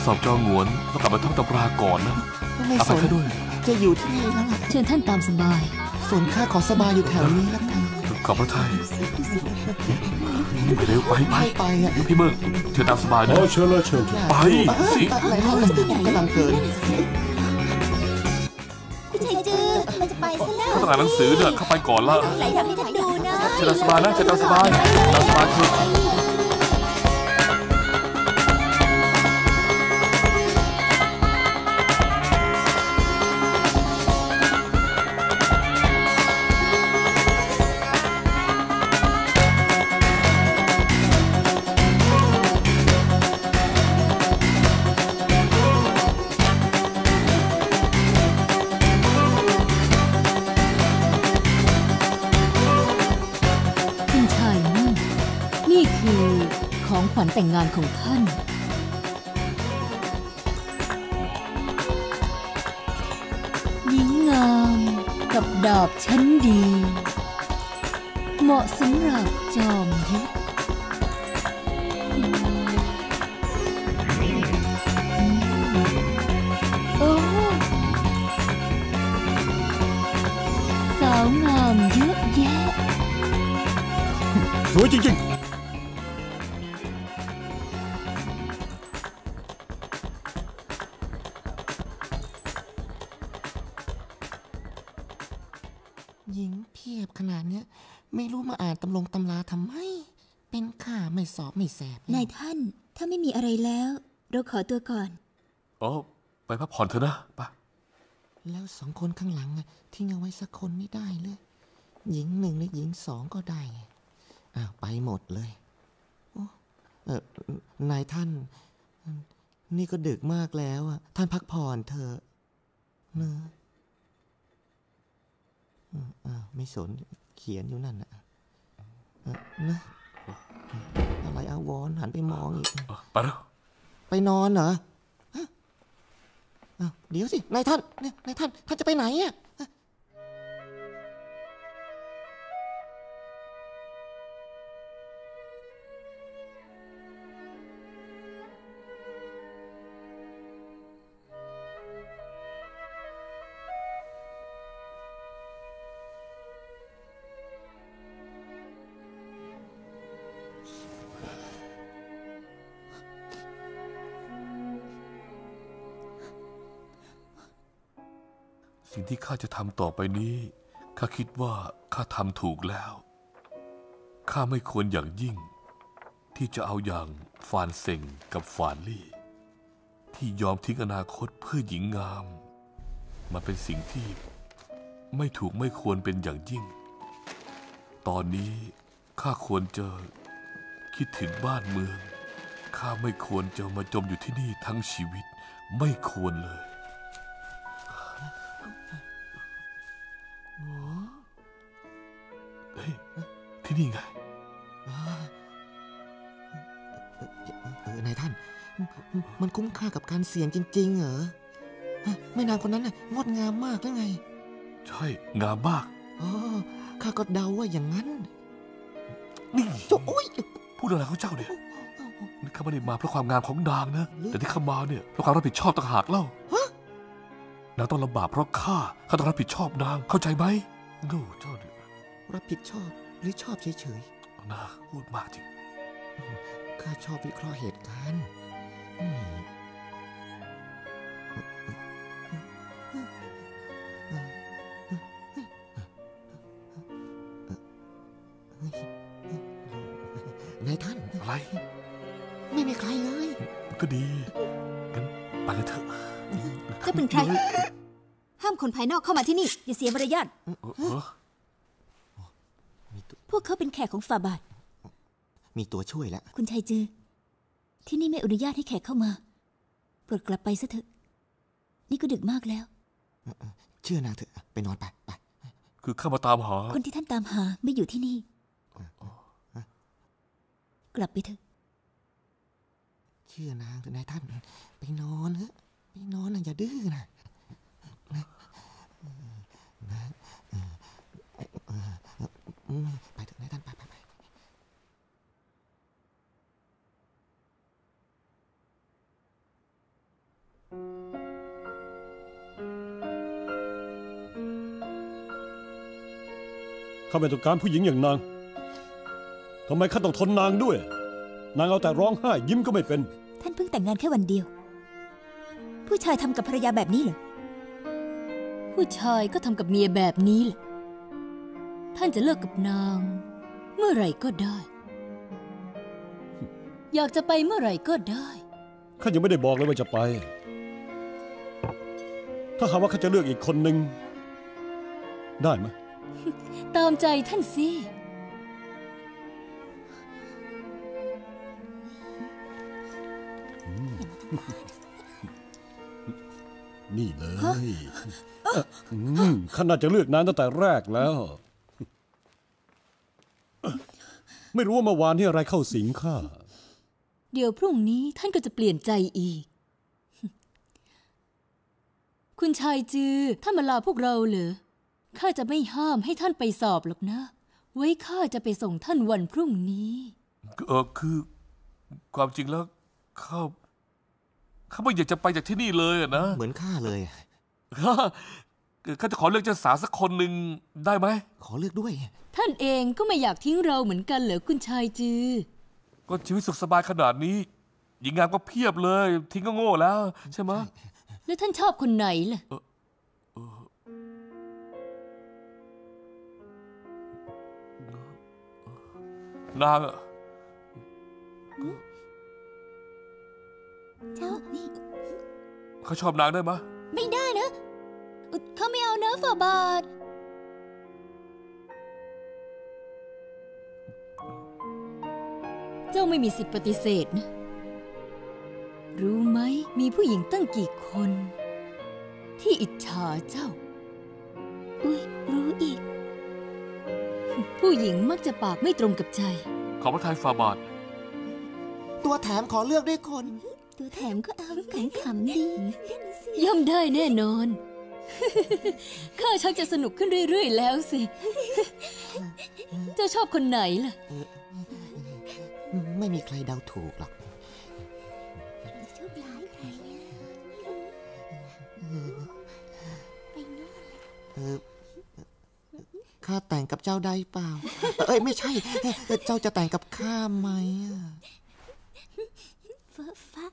สอบจองหวนต้องกลับมาท่องตำราก่อนนะไม่เอาสไปนแค่ด้วยจะอยู่ที่นี่แล้วล่ะเชิญท่านตามสบายส่วนข้าขอสบายอยู่แถวนี้แล้วกันขอบพระทัยไปเร็วไปไปไม่ไปอ่ะพี่เบิร์กเชิญตามสบายอ๋นะอเชิญเลยเชิญเชิญไปสิอะไรท่านกำลังเพลินคุณชายจือมันจะไปซะแล้วเขาต้องอ่านหนังสือเนี่ยเข้าไปก่อนละไหลทำให้ท่านดูนะเชิญตามสบายนะเชิญตามสบายตามสบายคือคุณชายมั่นนี่คือของขวัญแต่งงานของท่าน หญิงงามกับดาบชั้นดี เหมาะสำหรับจอมยุทธโอ้สาวงามเยอะแยะสวยจริงหญิงเพียบขนาดเนี้ยไม่รู้มาอ่านตำลงตำราทำไม เป็นข้าไม่สอบไม่แสบนายท่านถ้าไม่มีอะไรแล้ว เราขอตัวก่อนอ๋อไปพักผ่อนเถอะนะไปแล้วสองคนข้างหลังอะทิ้งเอาไว้สักคนไม่ได้เลย หญิงหนึ่งหรือหญิงสองก็ได้อ้าวไปหมดเลยโอ้เออนายท่าน นี่ก็ดึกมากแล้วอะท่านพักผ่อนเถอะเนอะอืมอ้าวไม่สนเขียนอยู่นั่นนะเออนะอะไรอาวรณ์หันไปมองอีกเออไปแล้วไปนอนเหรอฮะอ้าวเดี๋ยวสิ นายท่านเนี่ยนายท่าน ท่านจะไปไหนอ่ะสิ่งที่ข้าจะทำต่อไปนี้ข้าคิดว่าข้าทำถูกแล้วข้าไม่ควรอย่างยิ่ง ที่จะเอาอย่างฟานเซ็งกับฟานลี่ ที่ยอมทิ้งอนาคตเพื่อหญิงงามมันเป็นสิ่งที่ไม่ถูกไม่ควรเป็นอย่างยิ่ง ตอนนี้ข้าควรจะคิดถึงบ้านเมืองข้าไม่ควรจะมาจมอยู่ที่นี่ทั้งชีวิตไม่ควรเลยเฮ้ยที่นี่ไงเออนายท่าน มันคุ้มค่ากับการเสี่ยงจริง ๆ เหรอฮะแม่นางคนนั้นน่ะงดงามมากแล้วไงใช่งามมากอ๋อข้าก็เดาว่าอย่างนั้นนี่โจ้โอ้ยพูดอะไรของเจ้าเนี่ยนี่ข้าไม่ได้มาเพราะความงามของนางนะแต่ที่ข้ามาเนี่ยเพราะความรับผิดชอบต่างหากเล่านางต้องลำบากเพราะข้าข้าต้องรับผิดชอบนางเข้าใจไหมโง่เจ้าเนี่ยรับผิดชอบหรือชอบเฉยนะพูดมากจริงๆ ข้าชอบวิเคราะห์เหตุการณ์อืมนายท่านอะไรไม่มีใครเลยก็ดีงั้นไปกันเถอะเจ้าเป็นใคร ห้ามคนภายนอกเข้ามาที่นี่ อย่าเสียมารยาทเออเออพวกเขาเป็นแขกของฝ่าบาทมีตัวช่วยแล้วคุณชายจือ ที่นี่ไม่อนุญาตให้แขกเข้ามา โปรดกลับไปซะเถอะ นี่ก็ดึกมากแล้วเชื่อนางเถอะไปนอนไปไปคือข้ามาตามหาคนที่ท่านตามหาไม่อยู่ที่นี่ กลับไปเถอะเชื่อนางเถอะนายท่าน ไปนอนเถอะไปนอนนะอย่าดื้อนะนะนะไปเถอะนายท่านไปไปไปนข้าไม่ต้องการผู้หญิงอย่างนางทำไมข้าต้องทนนางด้วยนางเอาแต่ร้องไห้ยิ้มก็ไม่เป็นท่านเพิ่งแต่งงานแค่วันเดียวผู้ชายทำกับภรรยาแบบนี้เหรอผู้ชายก็ทำกับเมียแบบนี้แหละท่านจะเลิกกับนางเมื่อไหร่ก็ได้อยากจะไปเมื่อไหร่ก็ได้ข้ายังไม่ได้บอกเลยว่าจะไปถ้าหากว่าข้าจะเลือกอีกคนหนึ่งได้ไหมตามใจท่านสินี่เลยข้าน่าจะเลือกนางตั้งแต่แรกแล้วไม่รู้ว่าเมื่อวานที่อะไรเข้าสิงข้าเดี๋ยวพรุ่งนี้ท่านก็จะเปลี่ยนใจอีกคุณชายจือท่านมาลาพวกเราเหรอข้าจะไม่ห้ามให้ท่านไปสอบหรอกนะไว้ข้าจะไปส่งท่านวันพรุ่งนี้เออคือความจริงแล้วข้าข้าไม่อยากจะไปจากที่นี่เลยนะเหมือนข้าเลยข้าข้าจะขอเลือกเจ้าสาวสักคนหนึ่งได้ไหมขอเลือกด้วยท่านเองก็ไม่อยากทิ้งเราเหมือนกันเหรอคุณชายจือก็ชีวิตสุขสบายขนาดนี้หญิงงามก็เพียบเลยทิ้งก็โง่แล้วใช่ไหมแล้วท่านชอบคนไหนล่ะนางอะเจ้านี่เขาชอบนางได้ไหมไม่ได้นะเขาไม่เอาเนื้อฝ่าบาทเจ้าไม่มีสิทธิปฏิเสธนะรู้ไหมมีผู้หญิงตั้งกี่คนที่อิจฉาเจ้าอุ๊ยรู้อีกผู้หญิงมักจะปากไม่ตรงกับใจขอพระทัยฝ่าบาทตัวแถมขอเลือกด้วยคนตัวแถมก็เอาขำขำดีย่อมได้แน่นอนข้าชักจะสนุกขึ้นเรื่อยๆแล้วสิเจ้าชอบคนไหนล่ะไม่มีใครเดาถูกหรอกชอบร้ายใครไปโน่นเลยข้าแต่งกับเจ้าได้เปล่าเอ้ยไม่ใช่เจ้าจะแต่งกับข้าไหมเฟ้อฟ้า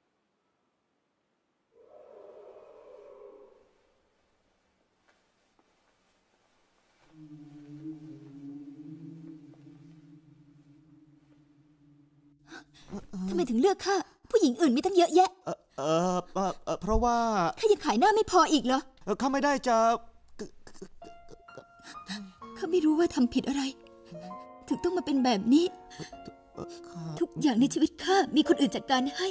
ทำไมถึงเลือกข้าผู้หญิงอื่นมีตั้งเยอะแยะเออเออเพราะว่าข้ายังขายหน้าไม่พออีกเหรอข้าไม่ได้จะข้าไม่รู้ว่าทำผิดอะไรถึงต้องมาเป็นแบบนี้ทุกอย่างในชีวิตข้ามีคนอื่นจัดการให้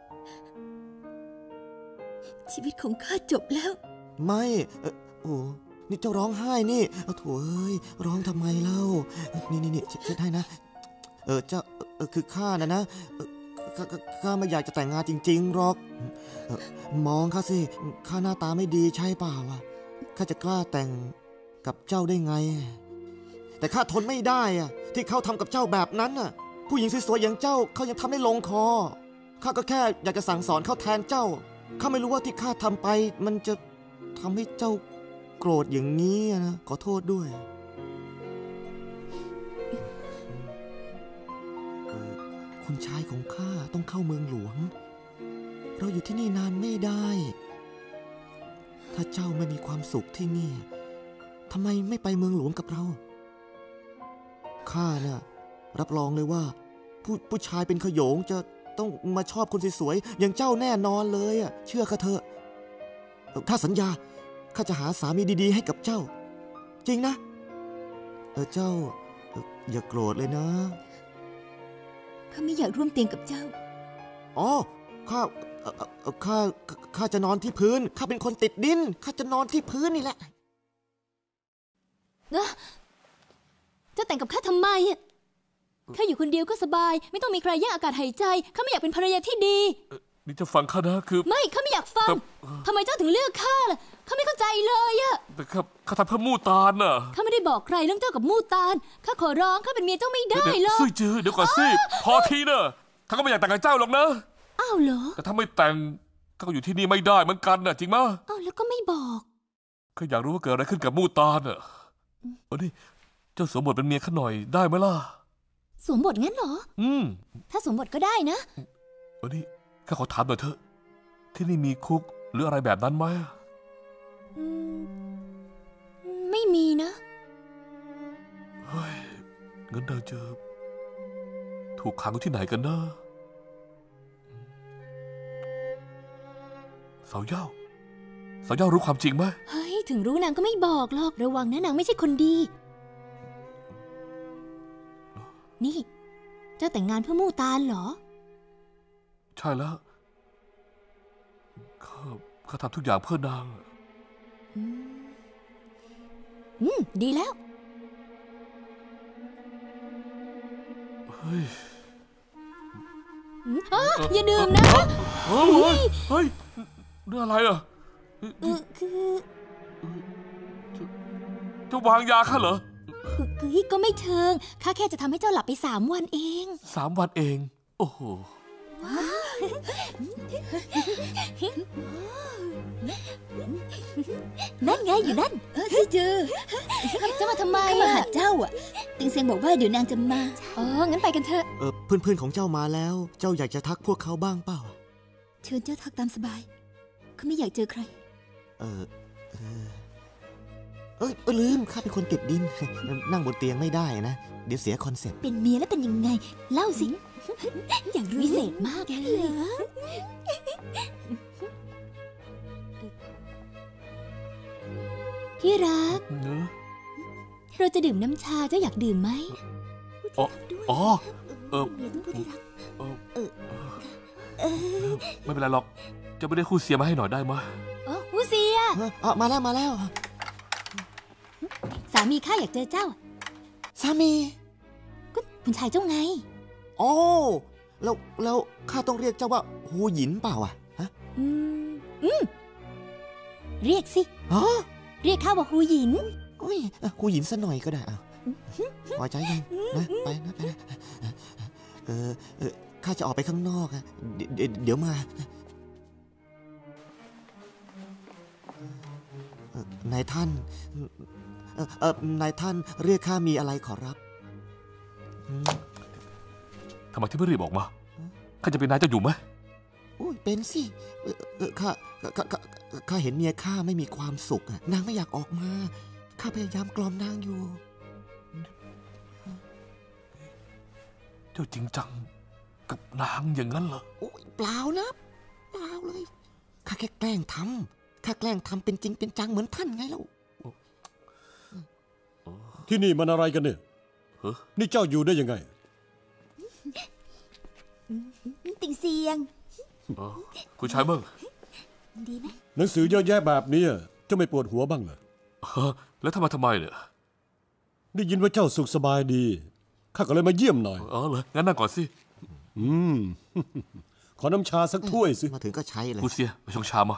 ชีวิตของข้าจบแล้วไม่โอ้นี่เจ้าร้องไห้นี่โถ่เอ้ยร้องทำไมเล่านี่นี่นี่เช็ดให้นะเออเจ้าเออคือข้านะนะข้าข้าไม่อยากจะแต่งงานจริงๆหรอกมองข้าสิข้าหน้าตาไม่ดีใช่เปล่าวะข้าจะกล้าแต่งกับเจ้าได้ไงแต่ข้าทนไม่ได้อะที่เขาทำกับเจ้าแบบนั้นน่ะผู้หญิงสวยๆอย่างเจ้าเขายังทำได้ลงคอข้าก็แค่อยากจะสั่งสอนเขาแทนเจ้าข้าไม่รู้ว่าที่ข้าทำไปมันจะทำให้เจ้าโกรธอย่างนี้นะขอโทษด้วยคุณชายของข้าต้องเข้าเมืองหลวงเราอยู่ที่นี่นานไม่ได้ถ้าเจ้าไม่มีความสุขที่นี่ทำไมไม่ไปเมืองหลวงกับเราข้าน่ะรับรองเลยว่าผู้ผู้ชายเป็นขโยงจะต้องมาชอบคนสวยๆอย่างเจ้าแน่นอนเลยอ่ะเชื่อข้าเถอะข้าสัญญาข้าจะหาสามีดีๆให้กับเจ้าจริงนะเออเจ้าอย่าโกรธเลยนะข้าไม่อยากร่วมเตียงกับเจ้าอ๋อข้าข้าข้าจะนอนที่พื้นข้าเป็นคนติดดินข้าจะนอนที่พื้นนี่แหละนะเจ้าแต่งกับข้าทำไมอ่ะข้าอยู่คนเดียวก็สบายไม่ต้องมีใครแย่งอากาศหายใจข้าไม่อยากเป็นภรรยาที่ดีนี่จะฟังข้านะคือไม่ข้าไม่อยากฟังทำไมเจ้าถึงเลือกข้าล่ะข้าไม่เข้าใจเลยอ่ะแต่ข้าข้าทำเพื่อมู่ตาลน่ะข้าไม่ได้บอกใครเรื่องเจ้ากับมู่ตาลข้าขอร้องข้าเป็นเมียเจ้าไม่ได้หรอกซุยจือเดี๋ยวก่อนสิพอทีเนอะข้าก็ไม่อยากแต่งกับเจ้าหรอกนะอ้าวเหรอแต่ถ้าไม่แต่งข้าก็อยู่ที่นี่ไม่ได้เหมือนกันน่ะจริงมั้ยอ้าวแล้วก็ไม่บอกข้าอยากรู้ว่าเกิดอะไรขึ้นกับมู่ตาลน่ะโอ้นี่เจ้าสวมบทเป็นเมียข้าหน่อยได้ไหมล่ะสวมบทงั้นเหรออืมถ้าสวมบทก็ได้นะวันนี้ข้าขอถามหน่อยเถอะที่นี่มีคุกหรืออะไรแบบนั้นไหมอืมไม่มีนะเฮ้ยงั้นเราจะถูกขังที่ไหนกันนะสาวเย่าสาวเย่ารู้ความจริงไหมเฮ้ยถึงรู้นางก็ไม่บอกหรอกระวังนะนางไม่ใช่คนดีนี่เจ้าแต่งงานเพื่อมู่ตาลเหรอใช่แล้วข้าข้าทำทุกอย่างเพื่อนางอืมอืมดีแล้วเฮ้ยอ๋ออย่าดื่มนะเฮ้ยเฮ้ยเรื่องอะไรอ่ะคือจะวางยาข้าเหรอคือก็ไม่เชิงข้าแค่จะทำให้เจ้าหลับไปสามวันเองสามวันเองโอ้โหนั่นไงอยู่นั่นเออสิเจอจะมาทำไมข้ามาหาเจ้าอ่ะติงเซียงบอกว่าเดี๋ยวนางจะมาอ๋องั้นไปกันเถอะเออเพื่อนๆของเจ้ามาแล้วเจ้าอยากจะทักพวกเขาบ้างเปล่าเชิญเจ้าทักตามสบายเขาไม่อยากเจอใครเออเออเอ้ยลืมข้าเป็นคนเก็บดินนั่งบนเตียงไม่ได้นะเดี๋ยวเสียคอนเซ็ปต์เป็นเมียแล้วเป็นยังไงเล่าสิอยากรู้พิเศษมากเลยที่รักเราจะดื่มน้ำชาเจ้าอยากดื่มไหมอ๋ออ๋อเออไม่เป็นไรหรอกจะไม่ได้คู่เสียมาให้หน่อยได้ไหมอ๋อคู่เสียอ๋อมาแล้วมาแล้วสามีข้าอยากเจอเจ้าสามีก็คุณชายเจ้าไงอ๋อแล้วแล้วข้าต้องเรียกเจ้าว่าหูหยินเปล่าอ่ะฮะอืมอืมเรียกสิอ๋อเรียกข้าว่าหูหยินอุ้ยหูหยินซะหน่อยก็ได้อ่ะพอใจยังนะไปนะไปนะเออเออข้าจะออกไปข้างนอกอ่ะเดี๋ยวเดี๋ยวมานายท่านเออเออนายท่านเรียกข้ามีอะไรขอรับทำไมที่ไม่รีบออกมาข้าจะเป็นนายเจ้าอยู่ไหมโอ้ยเป็นสิข้าข้าข้าเห็นเมียข้าไม่มีความสุขนางไม่อยากออกมาข้าพยายามกล่อมนางอยู่เจ้าจริงจังกับนางอย่างนั้นเหรอโอ้ยเปล่านะเปล่าเลยข้าแค่แกล้งทำข้าแกล้งทำเป็นจริงเป็นจังเหมือนท่านไงเล่าที่นี่มันอะไรกันเนี่ยนี่เจ้าอยู่ได้ยังไงติงเซียงคุณชายเบิ้งดีไหมหนังสือเยอะแยะแบบนี้เจ้าไม่ปวดหัวบ้างเหรอแล้วทำไมทำไมเนี่ยได้ยินว่าเจ้าสุขสบายดีข้าก็เลยมาเยี่ยมหน่อยอ๋อเหรองั้นนั่งก่อนสิอืมขอน้ำชาสักถ้วยสิมาถึงก็ใช้เลยกูเสียไปชงชามา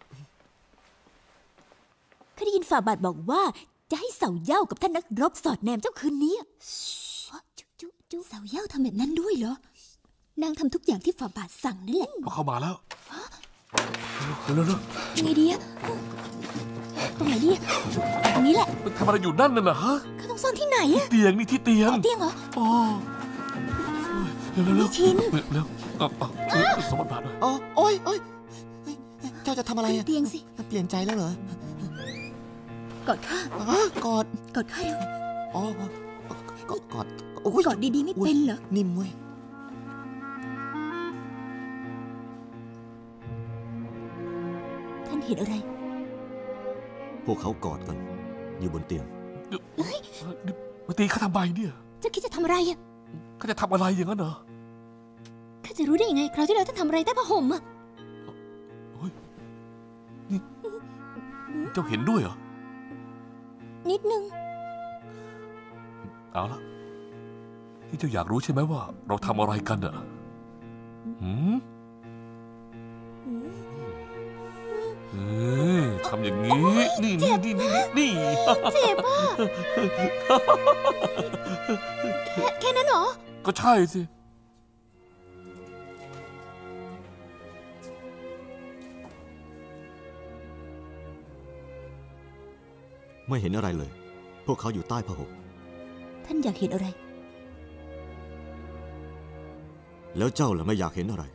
ข้าได้ยินฝ่าบาทบอกว่าจะให้เสาเย่ากับท่านนักรบสอดแนมเจ้าคืนนี้จุ๊จุ๊จุ๊เสาเย่าทำแบบนั้นด้วยเหรอนางทำทุกอย่างที่ฝ่าบาทสั่งนั่นแหละพอเข้ามาแล้วเร็วๆยังไงดีอะตรงไหนดีตรงนี้แหละทำอะไรอยู่นั่นน่ะฮะข้าต้องซ่อนที่ไหนอะเตียงนี่ที่เตียงเตียงเหรออ๋อเร็วๆเร็วชินเร็วสมบัติบาทเลยอ๋อโอ้ยโอ้ยเจ้าจะทำอะไรเตียงสิเปลี่ยนใจแล้วเหรอกอดข้ากอดกอดข้าเถอะอ๋อกอดกอดกอดดีๆไม่เป็นเหรอนิ่มเว้ยท่านเห็นอะไรพวกเขากอดกันอยู่บนเตียงเฮ้ยมาตีข้าทำไมเนี่ยเจ้าคิดจะทำอะไรอ่ะข้าจะทำอะไรอย่างนั้นเหรอข้าจะรู้ได้ยังไงคราวที่แล้วท่านทำอะไรใต้ผ้าห่มอ่ะเฮ้ยนี่เจ้าเห็นด้วยเหรอนิดนึงเอาละนี่เจ้าอยากรู้ใช่ไหมว่าเราทำอะไรกันอ่ะหืมเออทำอย่างนี้นี่นี่นี่นี่นี่เจ็บอ่ะแค่แค่นั้นเหรอก็ใช่สิไม่เห็นอะไรเลยพวกเขาอยู่ใต้ผ้าห่มท่านอยากเห็นอะไรแล้วเจ้าล่ะไม่อยากเห็นอะไร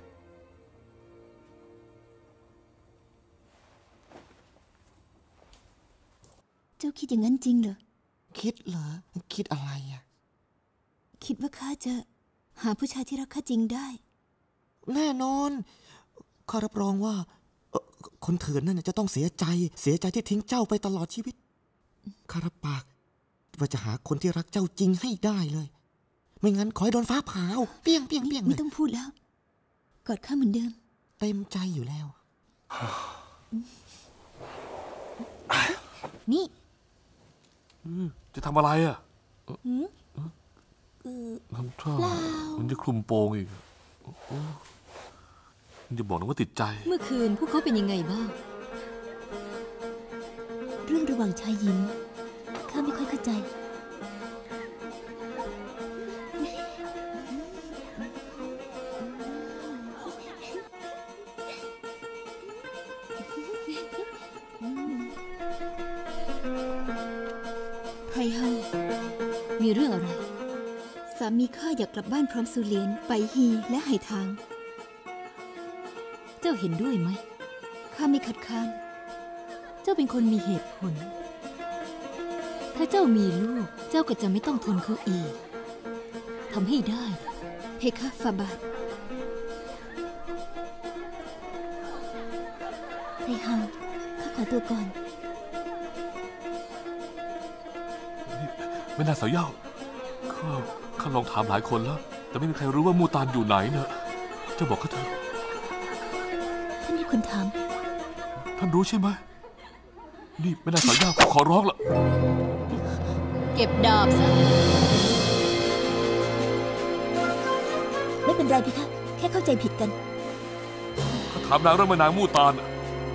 เจ้าคิดอย่างนั้นจริงเหรอคิดเหรอคิดอะไรอ่ะคิดว่าข้าจะหาผู้ชายที่รักข้าจริงได้แน่นอนข้ารับรองว่าเอ่อคนเถื่อนนั่นนะจะต้องเสียใจ เสียใจที่ทิ้งเจ้าไปตลอดชีวิตข้ารับปากว่าจะหาคนที่รักเจ้าจริงให้ได้เลย ไม่งั้นขอให้โดนฟ้าผ่าเอาเปี้ยงเปี้ยงเปี้ยงเลไม่ยต้องพูดแล้ว กอดข้าเหมือนเดิมเต็มใจอยู่แล้วนี่จะทำอะไรอ่ะหืมทำท่าเปล่ามันจะคลุมโปงอีกโอ้มันจะบอกนะว่าติดใจเมื่อคืนพวกเขาเป็นยังไงบ้างเรื่องระหว่างชายหญิงข้าไม่ค่อยเข้าใจ ไพเฮามีเรื่องอะไรสามีข้าอยากกลับบ้านพร้อมสุเหลียน ไปฮีและไหทางเจ้าเห็นด้วยไหมข้าไม่คัดค้านเจ้าเป็นคนมีเหตุผล ถ้าเจ้ามีลูก เจ้าก็จะไม่ต้องทนเขาอีก ทำให้ได้เพคะฟาบาทไพเฮาข้าขอตัวก่อนไม่น่าเสียเย่าข้าข้าลองถามหลายคนแล้ว แต่ไม่มีใครรู้ว่ามูตานอยู่ไหนเนอะเจ้าบอกข้าเถอะท่านมีคนถามท่านรู้ใช่ไหมนี่ไม่น่าเสียเย่าขอร้องละเก็บดาบซะไม่เป็นไรเพคะ แค่เข้าใจผิดกันข้าถามนางเรื่องแม่นางมูตานน่ะ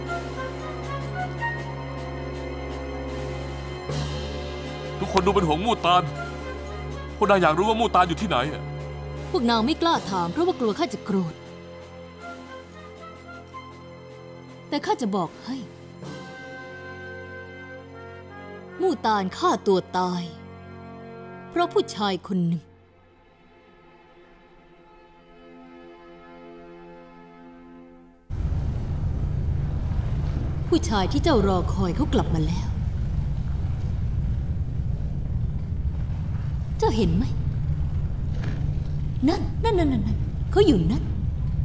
ทุกคนดูเป็นห่วงมูตานพวกนางอยากรู้ว่ามูตานอยู่ที่ไหนอะพวกนางไม่กล้าถามเพราะว่ากลัวข้าจะโกรธ แต่ข้าจะบอกให้ มู่ตานฆ่าตัวตาย เพราะผู้ชายคนหนึ่ง ผู้ชายที่เจ้ารอคอยเขากลับมาแล้ว เจ้าเห็นไหม นั่นนั่นนั่นนั่นเขาอยู่นั่น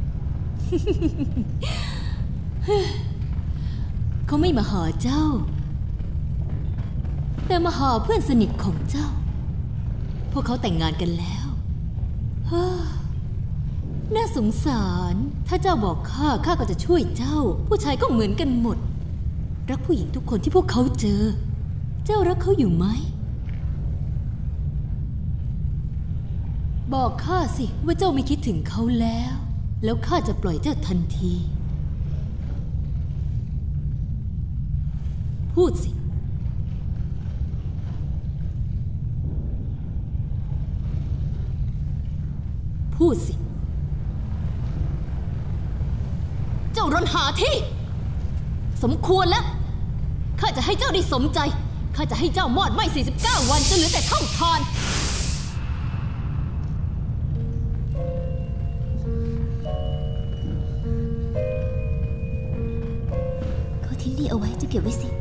เขาไม่มาหาเจ้า แต่มาหาเพื่อนสนิทของเจ้า พวกเขาแต่งงานกันแล้วฮ่าน่าสงสาร ถ้าเจ้าบอกข้าข้าก็จะช่วยเจ้า ผู้ชายก็เหมือนกันหมด รักผู้หญิงทุกคนที่พวกเขาเจอ เจ้ารักเขาอยู่ไหม บอกข้าสิว่าเจ้าไม่คิดถึงเขาแล้ว แล้วข้าจะปล่อยเจ้าทันที พูดสิ พูดสิ เจ้ารนหาที่ สมควรแล้ว ข้าจะให้เจ้าได้สมใจ ข้าจะให้เจ้ามอดไหม้สี่สิบเก้าวันจนเหลือแต่เท่าทานเขาทิ้งดีเอาไว้จะเก็บไว้สิ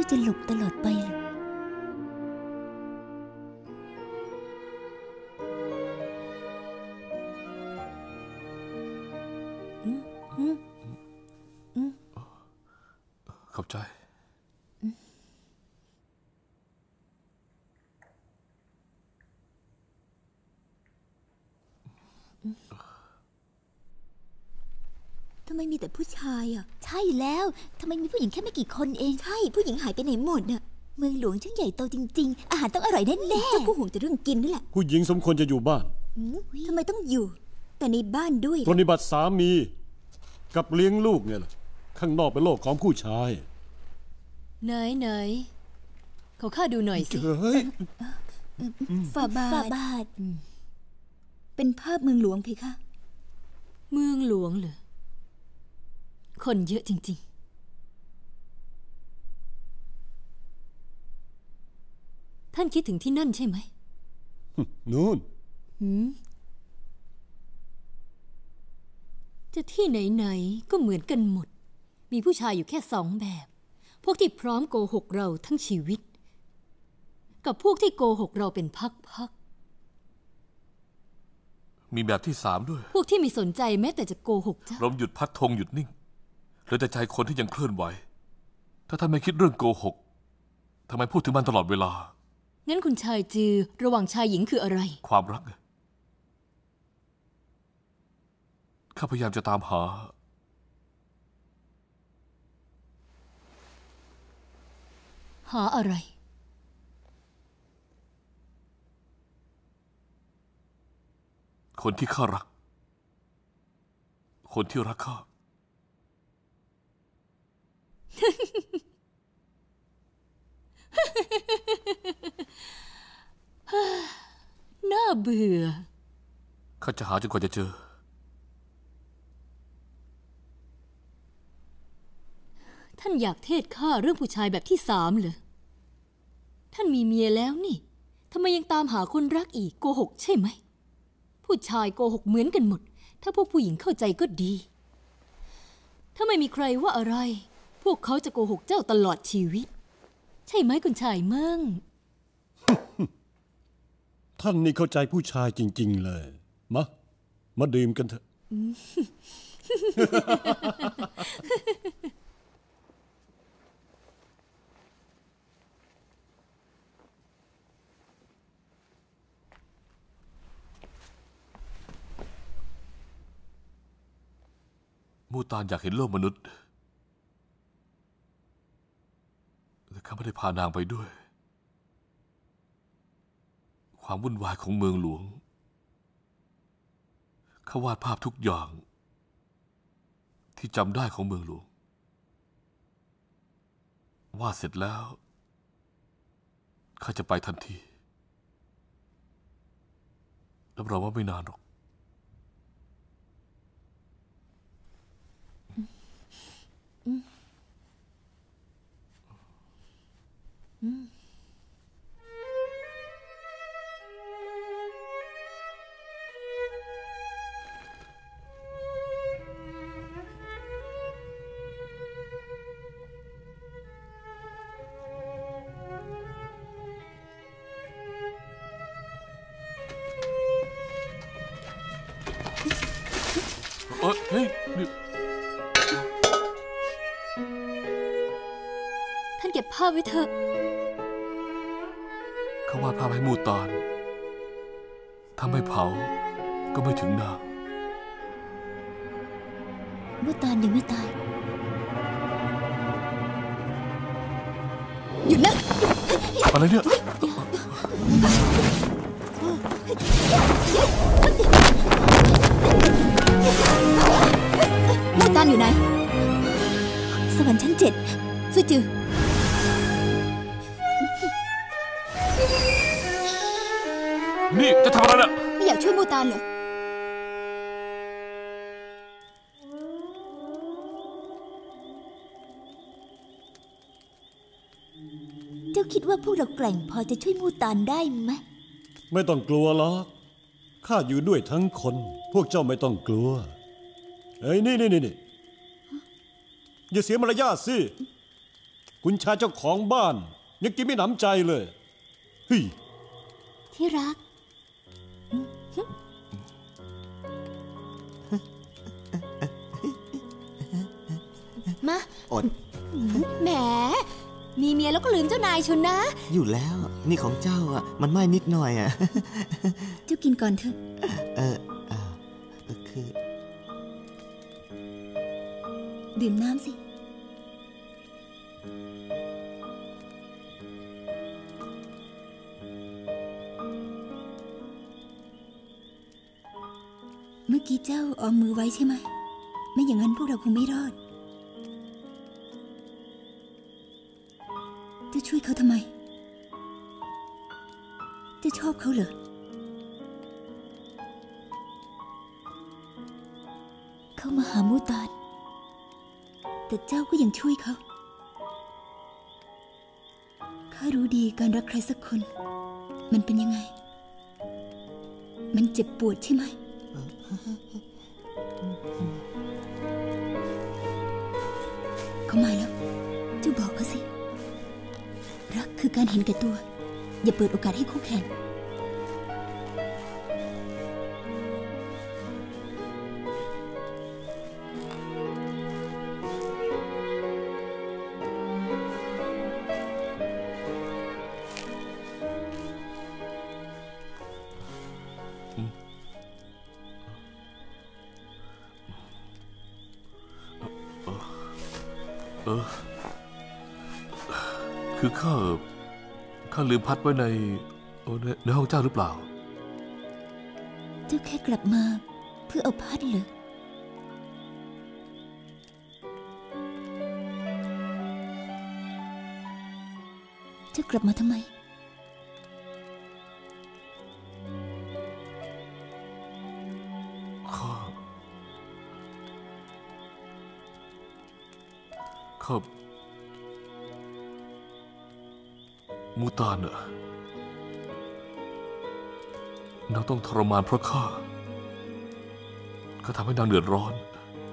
จะหลบตลอดไปเหรอขอบใจทำไมมีแต่ผู้ชายอ่ะ ใช่แล้วทำไมมีผู้หญิงแค่ไม่กี่คนเองใช่ผู้หญิงหายไปไหนหมดน่ะเมืองหลวงช่างใหญ่โตจริงๆอาหารต้องอร่อยแน่ๆเจ้าก็ห่วงแต่เรื่องกินนี่แหละผู้หญิงสมควรจะอยู่บ้านหืมทำไมต้องอยู่ แต่ในบ้านด้วยปฏิบัติสามีกับเลี้ยงลูกเนี่ยแหละข้างนอกเป็นโลกของผู้ชายไหนไหนขอข้าดูหน่อยสิเฮ้ยฝ่าบาทฝ่าบาทเป็นภาพเมืองหลวงเพคะเมืองหลวงเหรอคนเยอะจริงๆ ท่านคิดถึงที่นั่นใช่ไหมนู่นหืมจะที่ไหนๆก็เหมือนกันหมด มีผู้ชายอยู่แค่สองแบบ พวกที่พร้อมโกหกเราทั้งชีวิต กับพวกที่โกหกเราเป็นพักๆมีแบบที่สามด้วยพวกที่ไม่สนใจแม้แต่จะโกหกเจ้าลมหยุดพัดธงหยุดนิ่งเหลือแต่ใจคนที่ยังเคลื่อนไหวถ้าท่านไม่คิดเรื่องโกหกทำไมพูดถึงมันตลอดเวลางั้นคุณชายจือระหว่างชายหญิงคืออะไรความรักข้าพยายามจะตามหาหาอะไรคนที่ข้ารัก คนที่รักข้าน่าเบื่อข้าจะหาจนกว่าจะเจอท่านอยากเทศข้าเรื่องผู้ชายแบบที่สามเหรอ ท่านมีเมียแล้วนี่ ทำไมยังตามหาคนรักอีกโกหกใช่ไหม ผู้ชายโกหกเหมือนกันหมด ถ้าพวกผู้หญิงเข้าใจก็ดี ถ้าไม่มีใครว่าอะไร พวกเขาจะโกหกเจ้าตลอดชีวิต ใช่ไหมคุณชายมั่งท่านนี่เข้าใจผู้ชายจริงๆเลย มา มาดื่มกันเถอะมูตานอยากเห็นโลกมนุษย์แต่ข้าไม่ได้พานางไปด้วย ความวุ่นวายของเมืองหลวงข้าวาดภาพทุกอย่าง ที่จำได้ของเมืองหลวงวาดเสร็จแล้วข้าจะไปทันทีรับรองว่าไม่นานหรอกเอ้ยเฮ้ยนี่ท่านเก็บภาพไว้เถอะเขาวาดภาพให้มูตานถ้าไม่เผาก็ไม่ถึงนางมูตานยังไม่ตาย หยุดนะอะไรเนี่ยมูตานอยู่ไหน สวรรค์ชั้นเจ็ดสุจือนี่จะทำอะไรน่ะไม่อยากช่วยมูตานเหรอ เจ้าคิดว่าพวกเราแกร่งพอจะช่วยมูตานได้ไหมไม่ต้องกลัวหรอกข้าอยู่ด้วยทั้งคน พวกเจ้าไม่ต้องกลัวเอ้ยนี่นี่นี่อย่าเสียมารยาทสิคุณชายเจ้าของบ้านยังกินไม่หนำใจเลยเฮ้ยที่รัก มาอดแหม มีเมียแล้วก็ลืมเจ้านายชนนะอยู่แล้วนี่ของเจ้าอ่ะมันไม่นิดหน่อยอ่ะเจ้ากินก่อนเถอะเอออ่าคือดื่มน้ำสิ เมื่อกี้เจ้าออมมือไว้ใช่ไหม ไม่อย่างนั้นพวกเราคงไม่รอด จะช่วยเขาทำไม จะชอบเขาเหรอ เขามาหามูตาน แต่เจ้าก็ยังช่วยเขา ข้ารู้ดีการรักใครสักคน มันเป็นยังไง มันเจ็บปวดใช่ไหม เขามาแล้ว เจ้าบอกเขาสิ รักคือการเห็นแก่ตัว อย่าเปิดโอกาสให้คู่แข่งเออคือข้าข้าลืมพัดไว้ในในในห้องเจ้าหรือเปล่าเจ้าแค่กลับมาเพื่อเอาพัดเหรอ เจ้ากลับมาทำไมข้าข้ามูตานอะนางต้องทรมานเพราะข้าข้าทำให้นางเดือดร้อน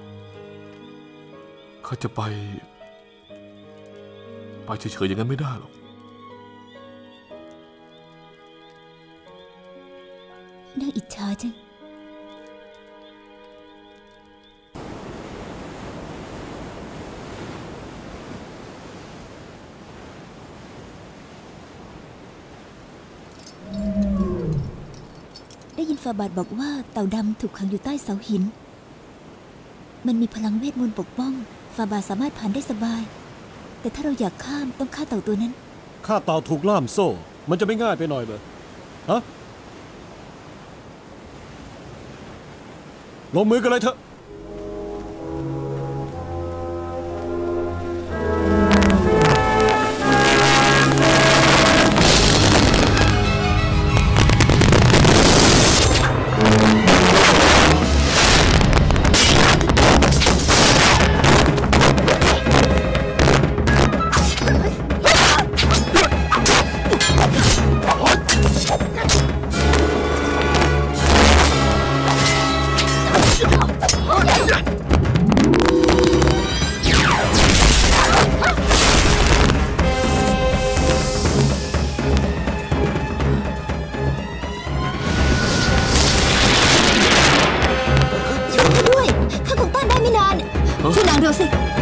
ข้าจะไปไปเฉยๆอย่างนั้นไม่ได้หรอกน่าอิจฉาจัง ได้ยินฟาบาทบอกว่าเต่าดำถูกขังอยู่ใต้เสาหิน มันมีพลังเวทมนต์ปกป้อง ฟาบาทสามารถผ่านได้สบาย แต่ถ้าเราอยากข้ามต้องฆ่าเต่าตัวนั้นข้าเต่าถูกล่ามโซ่ มันจะไม่ง่ายไปหน่อยเลยฮะลงมือกันเลยเถอะช่วยนางเร็วสิ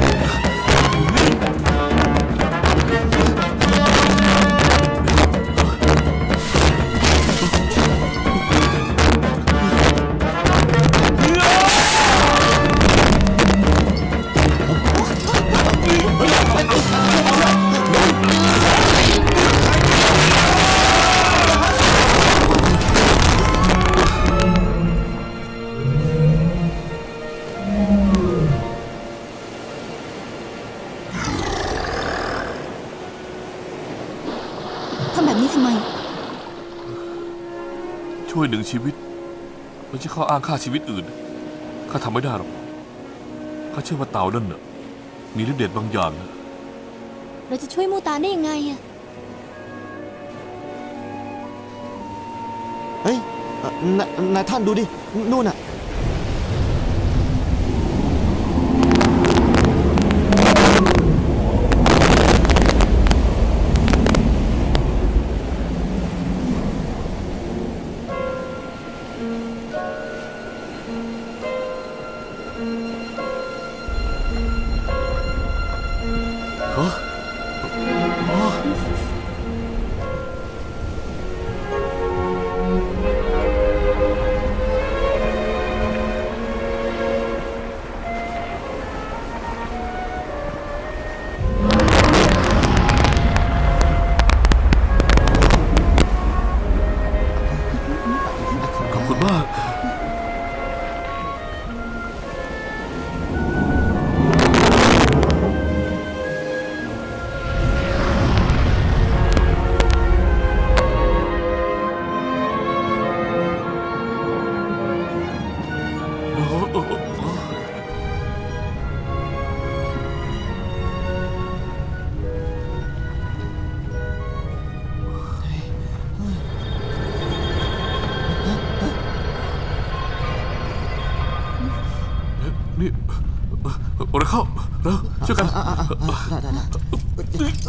ทำแบบนี้ทำไมช่วยหนึ่งชีวิตไม่ใช่ข้ออ้างฆ่าชีวิตอื่นข้าทำไม่ได้หรอกข้าเชื่อว่าเต่านั่นน่ะมีฤทธิ์เดชบางอย่างนะเราจะช่วยมูตานได้ยังไงอะเฮ้ยเอ่อนายนายท่านดูดิ นู่นน่ะขอบคุณมากนี่เร็วเข้าเร็วช่วยกันได้ได้ได้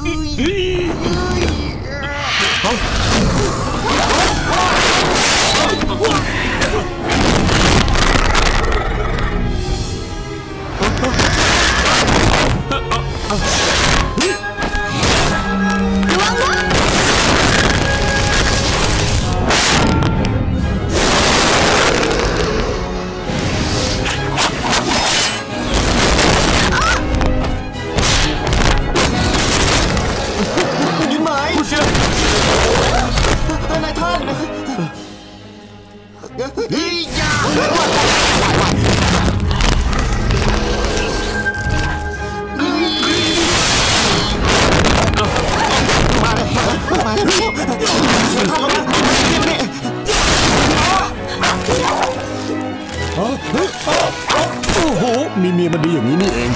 ยินไหมผู้เชี่ยนายท่านเฮ้ยอย่ามาเลยมาเลยท่านลงมานี่โอ้โหมีเมียมันดีอย่างนี้นี่เอง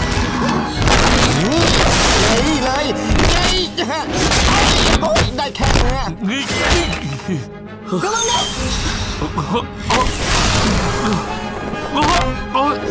เลยเลยโอ้ยได้แค่นี้นี่ระวังนะโอ้ย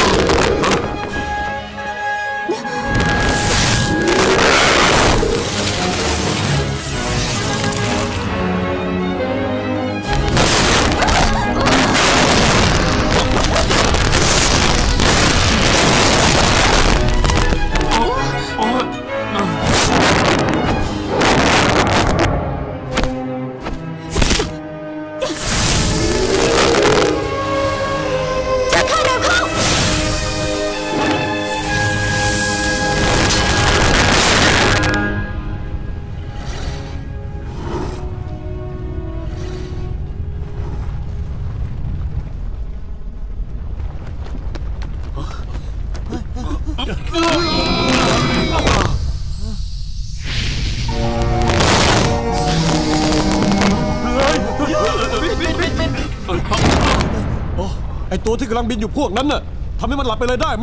ไอตัวที่กำลังบินอยู่พวกนั้นน่ะทำให้มันหลับไปเลยได้ไหม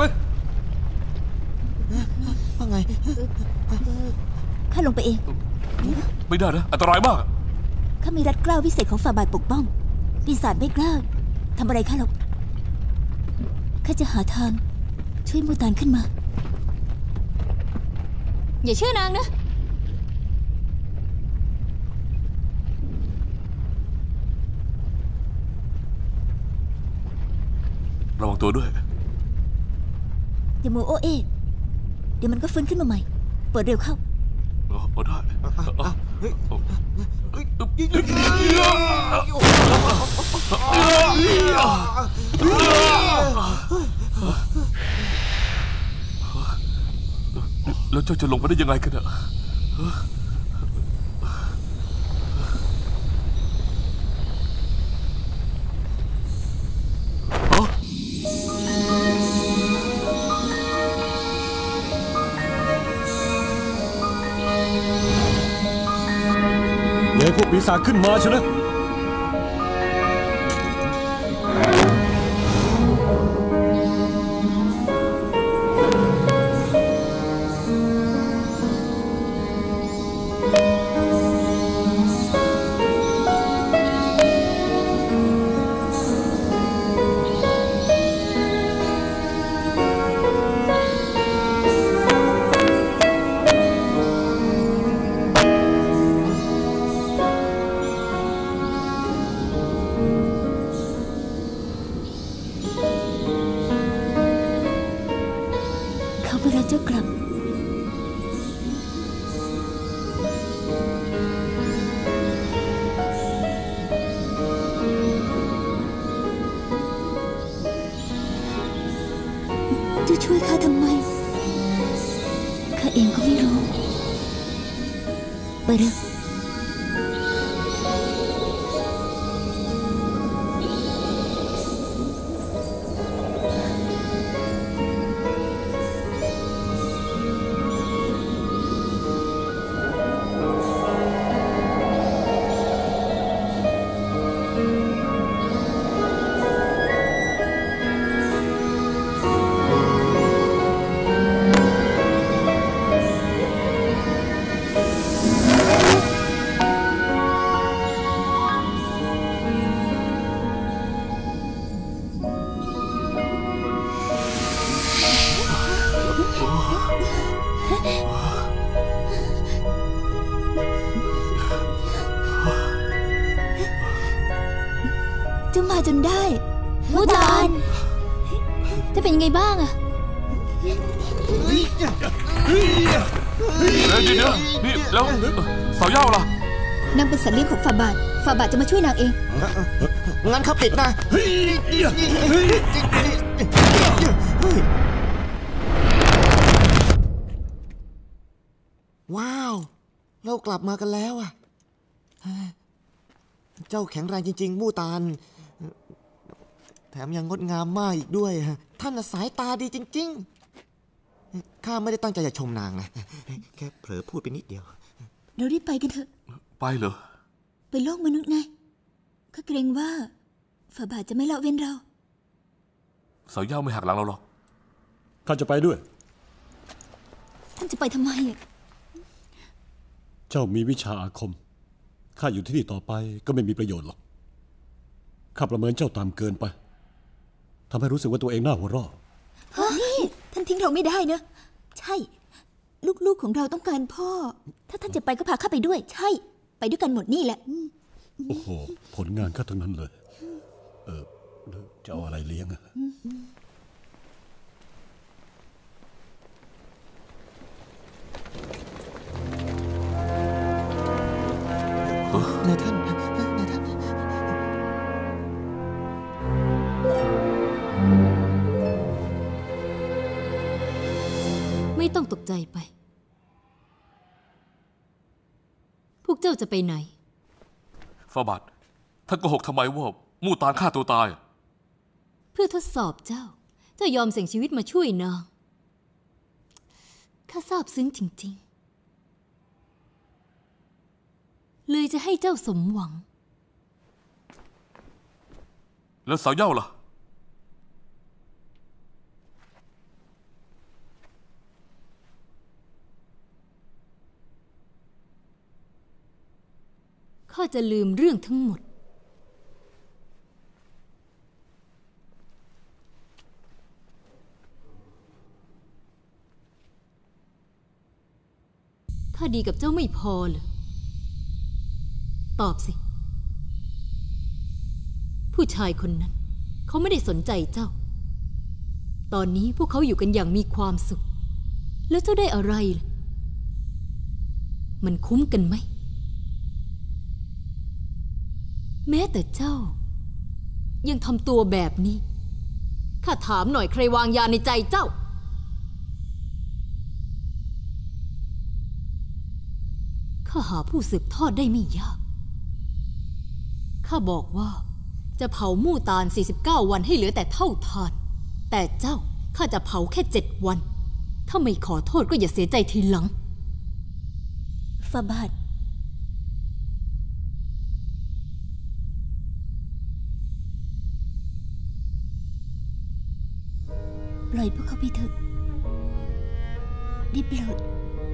ว่าไงข้าลงไปเองไม่ได้นะอันตรายมากข้ามีรัดเกล้าวิเศษของฝ่าบาทปกป้อง ปีศาจไม่กล้าทำอะไรข้าหรอก ข้าจะหาทางช่วยมูตานขึ้นมา อย่าเชื่อนางนะระวังตัวด้วยอย่ามัวโอเอเดี๋ยวมันก็ฟื้นขึ้นมาใหม่ เปิดเร็วเข้าเอาได้แล้วเจ้าจะลงมาได้ยังไงกันอะอย่าให้พวกปีศาจขึ้นมาใช่ไหมเขาเวลาเจ้ากลับจะช่วยข้าทำไมข้าเองก็ไม่รู้ไปเร็วเจ้ามาจนได้มูตานจะเป็นยังไงบ้างอะเดี๋ยวเดี๋ยวนี่แล้วเสาเย่าล่ะนางเป็นสัตว์เลี้ยงของฝ่าบาทฝ่าบาทจะมาช่วยนางเองงั้นข้าปิดนะว้าวเรากลับมากันแล้วอ่ะเจ้าแข็งแรงจริงๆมู่ตาลแถมยังงดงามมากอีกด้วยท่านสายตาดีจริงๆข้าไม่ได้ตั้งใจจะชมนางนะแค่เผลอพูดไปนิดเดียวเรารีบไปกันเถอะไปเหรอไปโลกมนุษย์ไงข้าเกรงว่าฝ่าบาทจะไม่ละเว้นเราเสาเย่าไม่หักหลังเราหรอกข้าจะไปด้วยท่านจะไปทำไมอ่ะเจ้ามีวิชาอาคมข้าอยู่ที่นี่ต่อไปก็ไม่มีประโยชน์หรอกข้าประเมินเจ้าต่ำเกินไปทำให้รู้สึกว่าตัวเองน่าหัวเราะนี่ท่านทิ้งเราไม่ได้นะใช่ลูกๆของเราต้องการพ่อถ้าท่านจะไปก็พาข้าไปด้วยใช่ไปด้วยกันหมดนี่แหละโอ้โหผลงานข้าทั้งนั้นเลยเออจะเอาอะไรเลี้ยงอะนายท่านนายท่านไม่ต้องตกใจไปพวกเจ้าจะไปไหนฝ่าบาทท่านโกหกทำไมว่ามู่ตานฆ่าตัวตายเพื่อทดสอบเจ้าเจ้ายอมเสี่ยงชีวิตมาช่วยนางข้าซาบซึ้งจริงๆเลยจะให้เจ้าสมหวังแล้วสาวเย่าล่ะข้าจะลืมเรื่องทั้งหมดข้าดีกับเจ้าไม่พอเหรอตอบสิผู้ชายคนนั้นเขาไม่ได้สนใจเจ้าตอนนี้พวกเขาอยู่กันอย่างมีความสุขแล้วเจ้าได้อะไรล่ะมันคุ้มกันไหมแม้แต่เจ้ายังทำตัวแบบนี้ข้าถามหน่อยใครวางยาในใจเจ้าข้าหาผู้สืบทอดได้ไม่ยากข้าบอกว่าจะเผามู่ตาลสี่สิบเก้าวันให้เหลือแต่เท่าทานแต่เจ้าข้าจะเผาแค่เจ็ดวันถ้าไม่ขอโทษก็อย่าเสียใจทีหลังฝ่าบาทปล่อยพวกเขาไปเถอะได้โปรด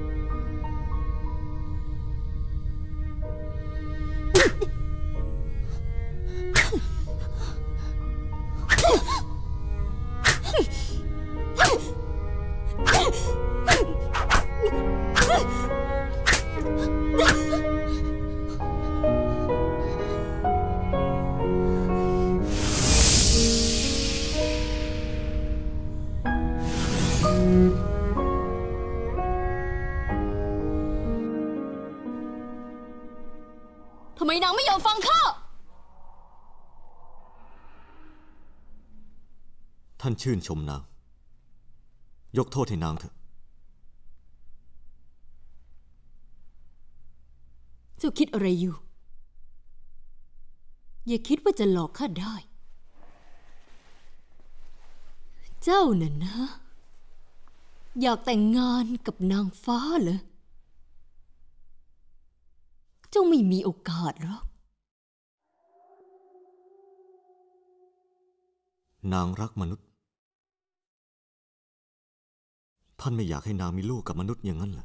ทำไมนางไม่ยอมฟังข้าท่านชื่นชมนางยกโทษให้นางเถอะเจ้าคิดอะไรอยู่อย่าคิดว่าจะหลอกข้าได้เจ้าน่ะนะอยากแต่งงานกับนางฟ้าเหรอเจ้าไม่มีโอกาสหรอกนางรักมนุษย์ท่านไม่อยากให้นางมีลูกกับมนุษย์อย่างนั้นเหรอ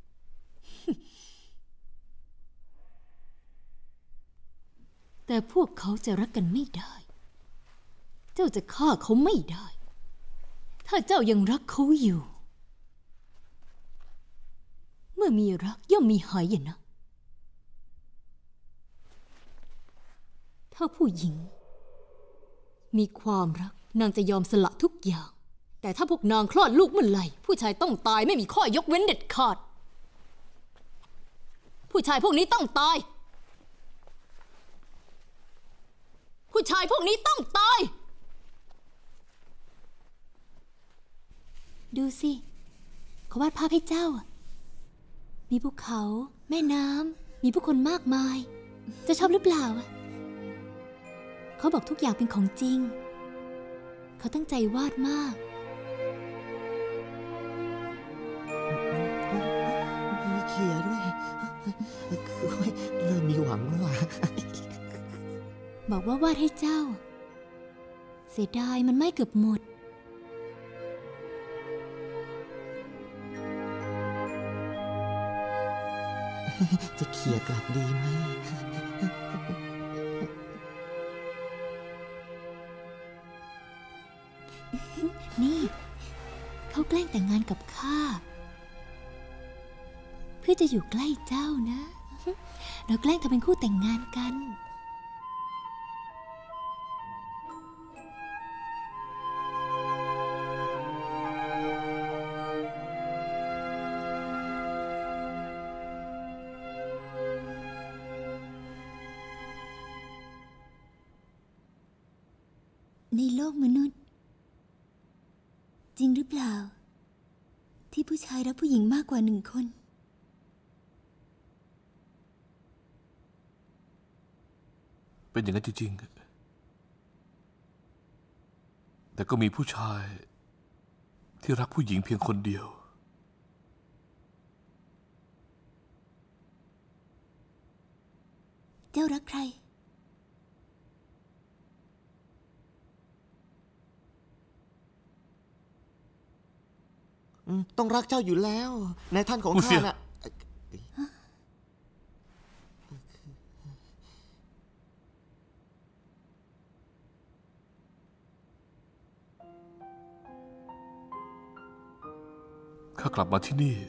แต่พวกเขาจะรักกันไม่ได้เจ้าจะฆ่าเขาไม่ได้ถ้าเจ้ายังรักเขาอยู่เมื่อมีรักย่อมมีหายนะถ้าผู้หญิงมีความรักนางจะยอมสละทุกอย่างแต่ถ้าพวกนางคลอดลูกเมื่อไหร่ผู้ชายต้องตายไม่มีข้อยกเว้นเด็ดขาดผู้ชายพวกนี้ต้องตายผู้ชายพวกนี้ต้องตายดูสิเขาวาดภาพให้เจ้ามีภูเขาแม่น้ำมีผู้คนมากมายจะชอบหรือเปล่าเขาบอกทุกอย่างเป็นของจริงเขาตั้งใจวาดมากมีเขียด้วยคือเริ่มมีหวังแล้วบอกว่าวาดให้เจ้าเสียดายมันไม่เกือบหมดจะเขี่ยกลับดีไหมนี่เขาแกล้งแต่งงานกับข้าเพื่อจะอยู่ใกล้เจ้านะเราแกล้งทำเป็นคู่แต่งงานกันในโลกมนุษย์จริงหรือเปล่าที่ผู้ชายรักผู้หญิงมากกว่าหนึ่งคนเป็นอย่างนั้นจริงๆแต่ก็มีผู้ชายที่รักผู้หญิงเพียงคนเดียวเจ้ารักใครต้องรักเจ้าอยู่แล้วในท่านของข้าน่ะข้ากลับมาที่นี่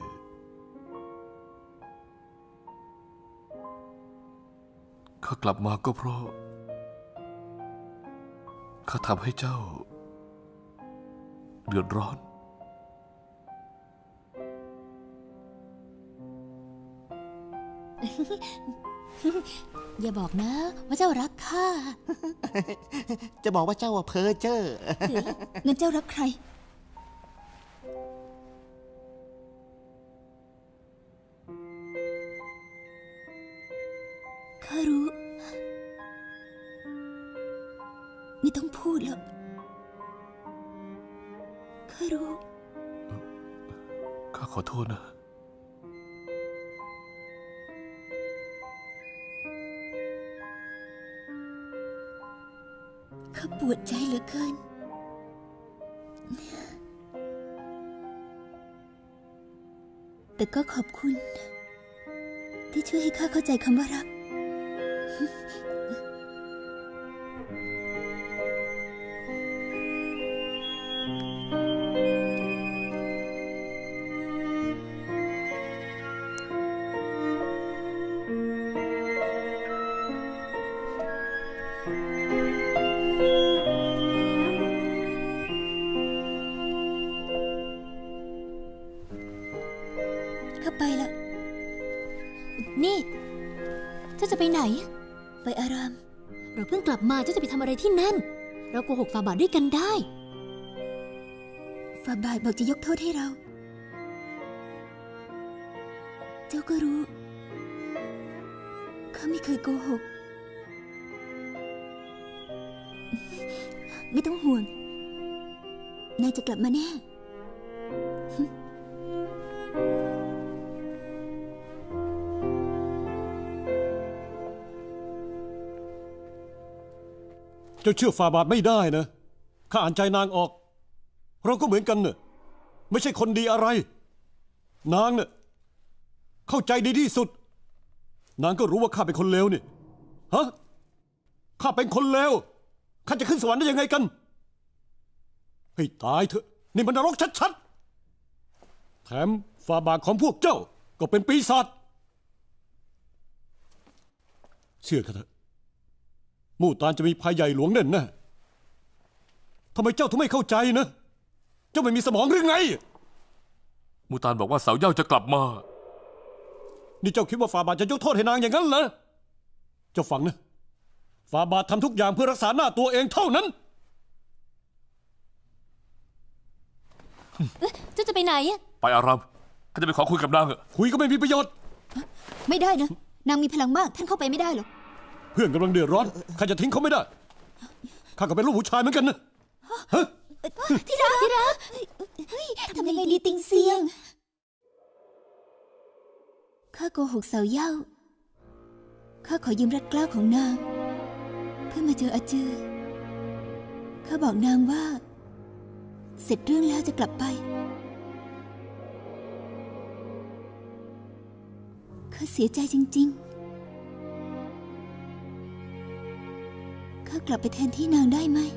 ข้ากลับมาก็เพราะข้าทำให้เจ้าเดือดร้อนอย่าบอกนะว่าเจ้ารักข้าจะบอกว่าเจ้าว่าเพ้อเจ้องั้นเจ้ารักใครข้ารู้ไม่ต้องพูดหรอกข้ารู้ข้าขอโทษนะข้าปวดใจเหลือเกินแต่ก็ขอบคุณที่ช่วยให้ข้าเข้าใจคำว่ารักไปละนี่เจ้าจะไปไหนไปอารามเราเพิ่งกลับมาเจ้าจะไปทำอะไรที่นั่นเราโกหกฝ่าบาทด้วยกันได้ฝ่าบาทบอกจะยกโทษให้เรา เจ้าก็รู้ข้าไม่เคยโกหก ไม่ต้องห่วงนายจะกลับมาแน่เจ้าเชื่อฝ่าบาทไม่ได้นะข้าอ่านใจนางออกเราก็เหมือนกันเนอะไม่ใช่คนดีอะไร นางเนอะเข้าใจดีที่สุดนางก็รู้ว่าข้าเป็นคนเลวนี่ฮะข้าเป็นคนเลวข้าจะขึ้นสวรรค์ได้ยังไงกันให้ตายเถอะนี่มันนรกชัดๆแถมฝ่าบาทของพวกเจ้าก็เป็นปีศาจเชื่อข้าเถอะมู่ตานจะมีภัยใหญ่หลวงแน่แน่ทำไมเจ้าถึงไม่เข้าใจนะเจ้าไม่มีสมองหรือไงมูตานบอกว่าเสาเย่าจะกลับมานี่เจ้าคิดว่าฝ่าบาทจะยกโทษให้นางอย่างนั้นเหรอเจ้าฟังนะฝ่าบาททำทุกอย่างเพื่อรักษาหน้าตัวเองเท่านั้นเจ้าจะไปไหนอะไปอารามข้าจะไปขอคุยกับนางคุยก็ไม่มีประโยชน์ไม่ได้นะนางมีพลังมากท่านเข้าไปไม่ได้หรอกเพื่อนกำลังเดือดร้อนข้าจะทิ้งเขาไม่ได้ข้าก็เป็นลูกผู้ชายเหมือนกันนะฮะที่รักที่รักทำยังไงดีติงเซียงข้าโกหกเสาเย่าข้าขอยืมรัดเกล้าของนางเพื่อมาเจออาจือข้าบอกนางว่าเสร็จเรื่องแล้วจะกลับไปข้าเสียใจจริงๆข้ากลับไปแทนที่นางได้ไหม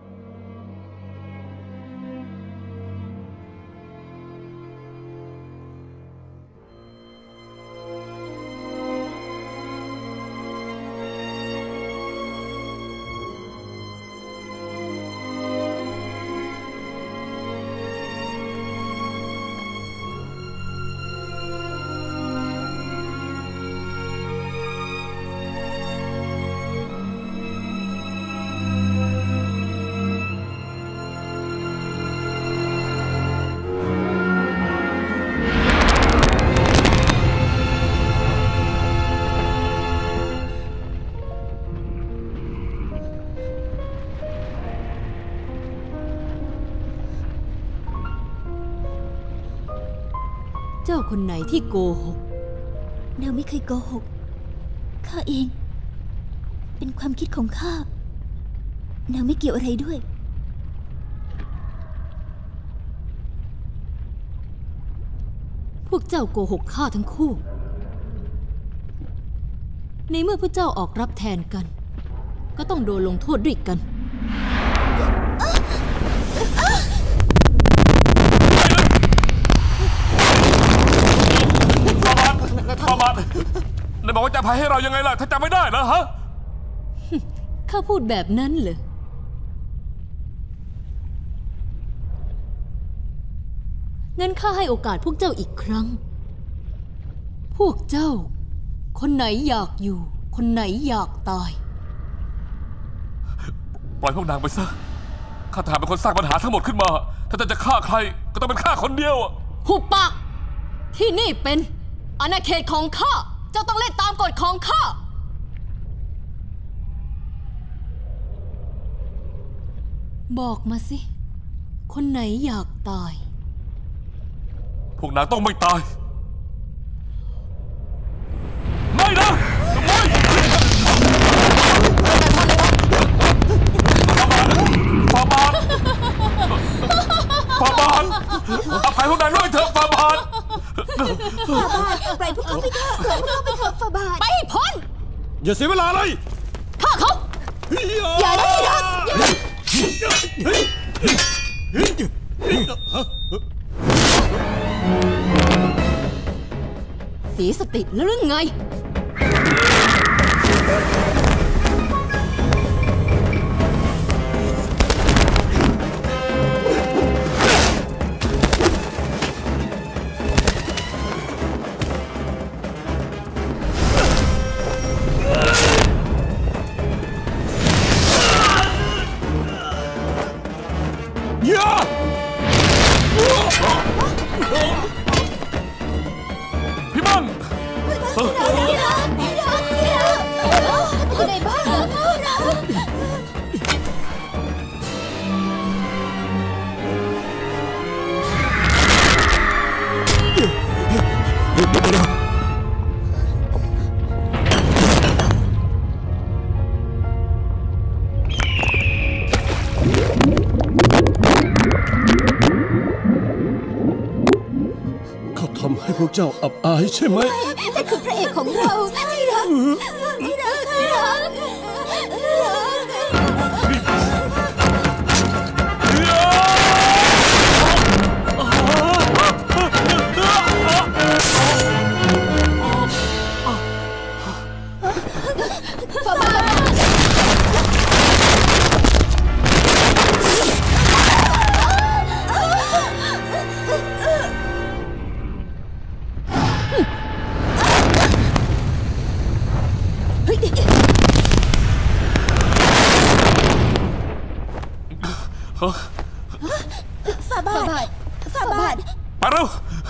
เจ้าคนไหนที่โกหกนางไม่เคยโกหกข้าเองเป็นความคิดของข้านางไม่เกี่ยวอะไรด้วยพวกเจ้าโกหกข้าทั้งคู่ในเมื่อพวกเจ้าออกรับแทนกันก็ต้องโดนลงโทษด้วยกันฝ่าบาทนายบอกว่าจะพายให้เรายังไงล่ะถ้าจำไม่ได้นะฮะข้าพูดแบบนั้นเหรองั้นข้าให้โอกาสพวกเจ้าอีกครั้งพวกเจ้าคนไหนอยากอยู่คนไหนอยากตายปล่อยพวกนางไปซะข้าทหารเป็นคนสร้างปัญหาทั้งหมดขึ้นมาถ้าจะฆ่าใครก็ต้องเป็นข้าคนเดียวหุบปากที่นี่เป็นอาณาเขตของข้าเจ้าต้องเล่นตามกฎของข้าบอกมาสิคนไหนอยากตายพวกนางต้องไม่ตายไม่นะไม่ฝ่าบาทฝ่าบาทอภัยพวกนางด้วยเถอะฝ่าบาทฝ่าบาทปล่อยพวกเขาไปเถอะปล่อยพวกเขาไปเถอะฝ่าบาทไปพ้นอย่าเสียเวลาเลยฆ่าเขาอย่าได้รักเสียสติแล้วหรือไงเขาทำให้พวกเจ้าอับอายใช่ไหมแต่คือพระเอกของเราที่รักที่รักที่รักฝ่าบาทฝ่าบาทฝ่าบาทไปเร็ว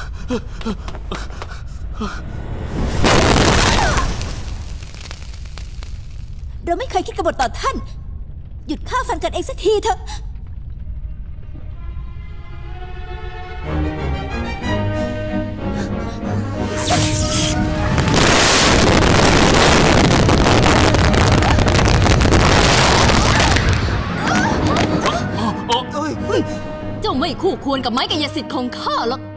เราไม่เคยคิดกบฏต่อท่าน หยุดฆ่าฟันกันเองสักทีเถอะเจ้าไม่คู่ควรกับไม้กายสิทธิ์ของข้าหรอก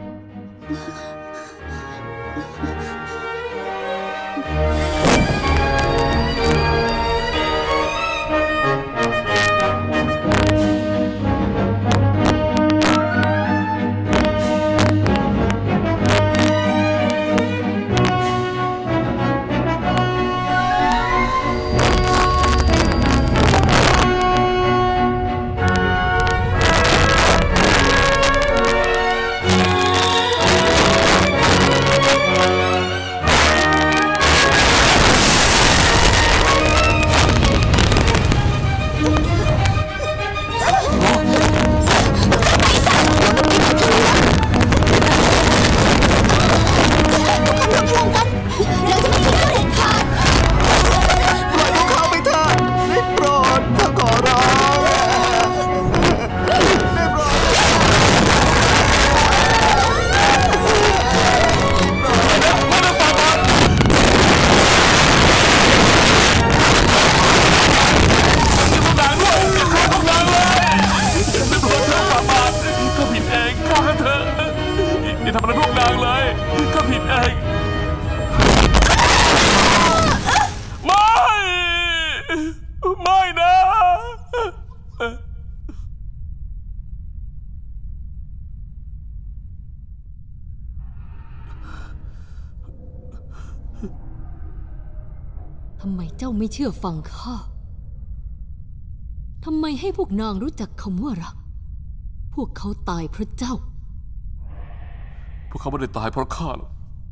ทำไมเจ้าไม่เชื่อฟังข้า ทำไมให้พวกนางรู้จักคำว่ารัก พวกเขาตายเพราะเจ้าพวกเขาไม่ได้ตายเพราะข้าหรอก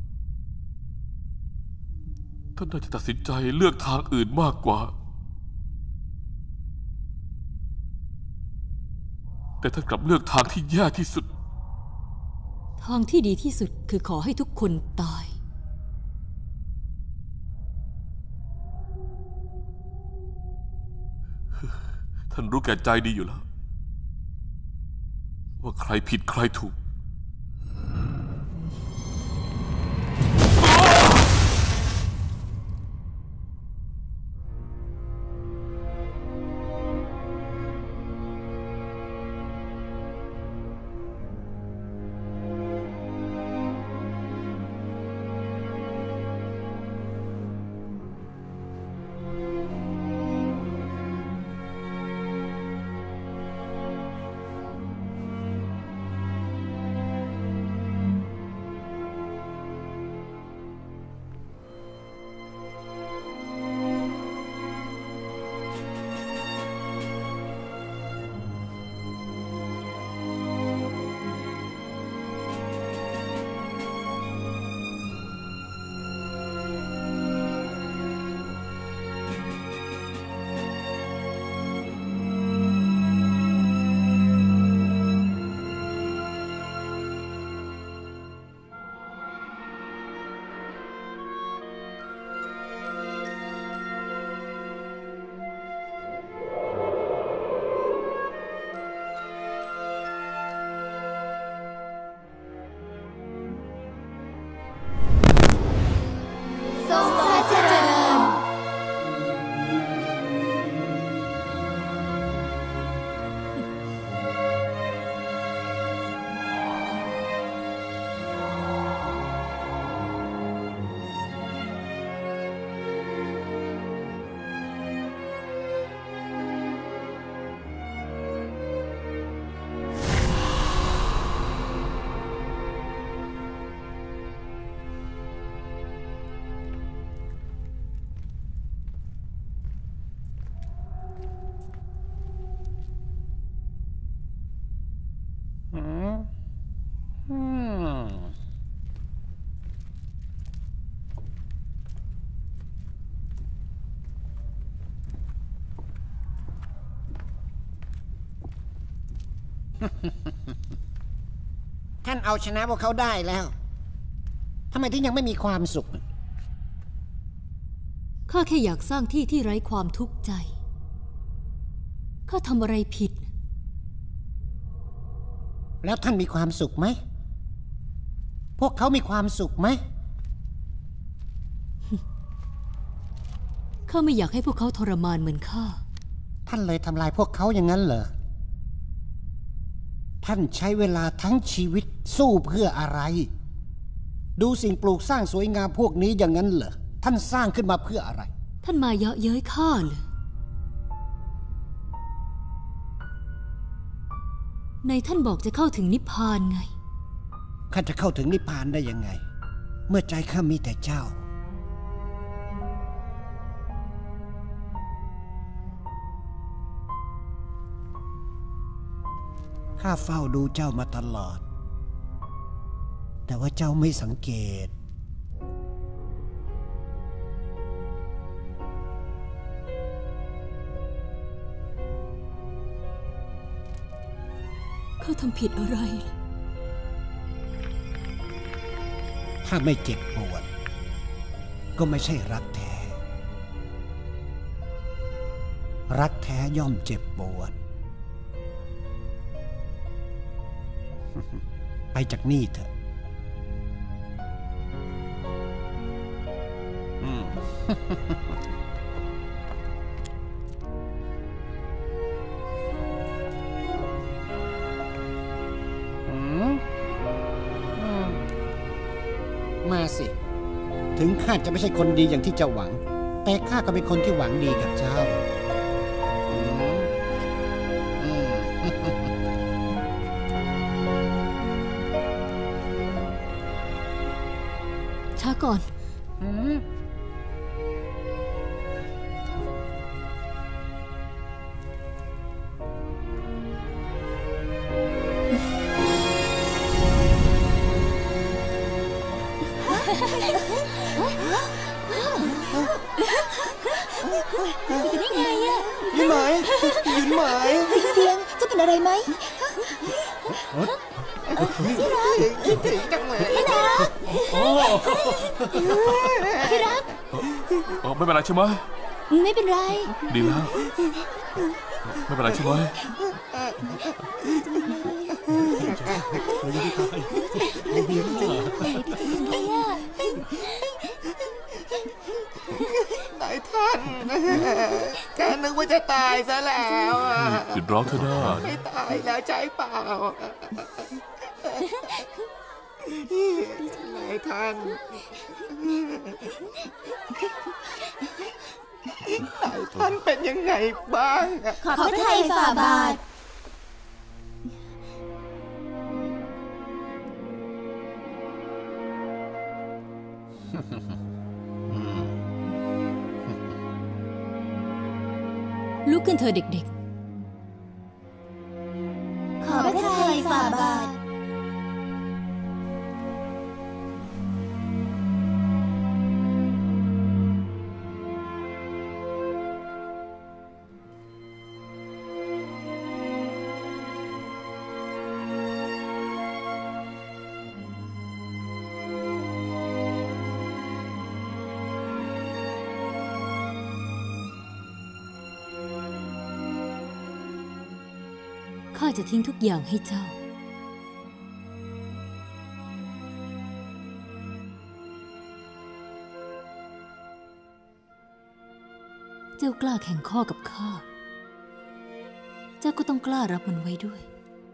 ท่านน่าจะตัดสินใจเลือกทางอื่นมากกว่า แต่ท่านกลับเลือกทางที่แย่ที่สุดทางที่ดีที่สุดคือขอให้ทุกคนตายท่านรู้แก่ใจดีอยู่แล้ว ว่าใครผิดใครถูกท่านเอาชนะพวกเขาได้แล้วทำไมถึงยังไม่มีความสุขข้าแค่อยากสร้างที่ที่ไร้ความทุกข์ใจ ข้าทำอะไรผิดแล้วท่านมีความสุขไหม พวกเขามีความสุขไหมข้าไม่อยากให้พวกเขาทรมานเหมือนข้าท่านเลยทำลายพวกเขาอย่างนั้นเหรอ ท่านใช้เวลาทั้งชีวิตสู้เพื่ออะไร ดูสิ่งปลูกสร้างสวยงามพวกนี้อย่างนั้นเหรอ ท่านสร้างขึ้นมาเพื่ออะไรท่านมาเยาะเย้ยข้าเลยในท่านบอกจะเข้าถึงนิพพานไงข้าจะเข้าถึงนิพพานได้ยังไง เมื่อใจข้ามีแต่เจ้า ข้าเฝ้าดูเจ้ามาตลอด แต่ว่าเจ้าไม่สังเกตข้าทำผิดอะไรถ้าไม่เจ็บปวด ก็ไม่ใช่รักแท้ รักแท้ย่อมเจ็บปวด ไปจากนี่เถอะมาสิ ถึงข้าจะไม่ใช่คนดีอย่างที่เจ้าหวัง แต่ข้าก็เป็นคนที่หวังดีกับเจ้าช้าก่อนเป็นยังไงอะหยุนหมายหยุนหมายเสียงจะเป็นอะไรไหมคิดถึงจังเลยโอ้เออไม่เป็นไรใช่ไหมไม่เป็นไรดีแล้วไม่เป็นไรใช่ไหมนายท่านแกนึกว่าจะตายซะแล้วอะหยุดร้องเถอะนะไม่ตายแล้วใช่เปล่านายท่านนายท่านเป็นยังไงบ้างอะขอพระทัยฝ่าบาทลุกขึ้นเธอเด็กขอพระทัยฝ่าบาทๆ ข้าจะทิ้งทุกอย่างให้เจ้า เจ้ากล้าแข่งข้อกับข้า เจ้าก็ต้องกล้ารับมันไว้ด้วย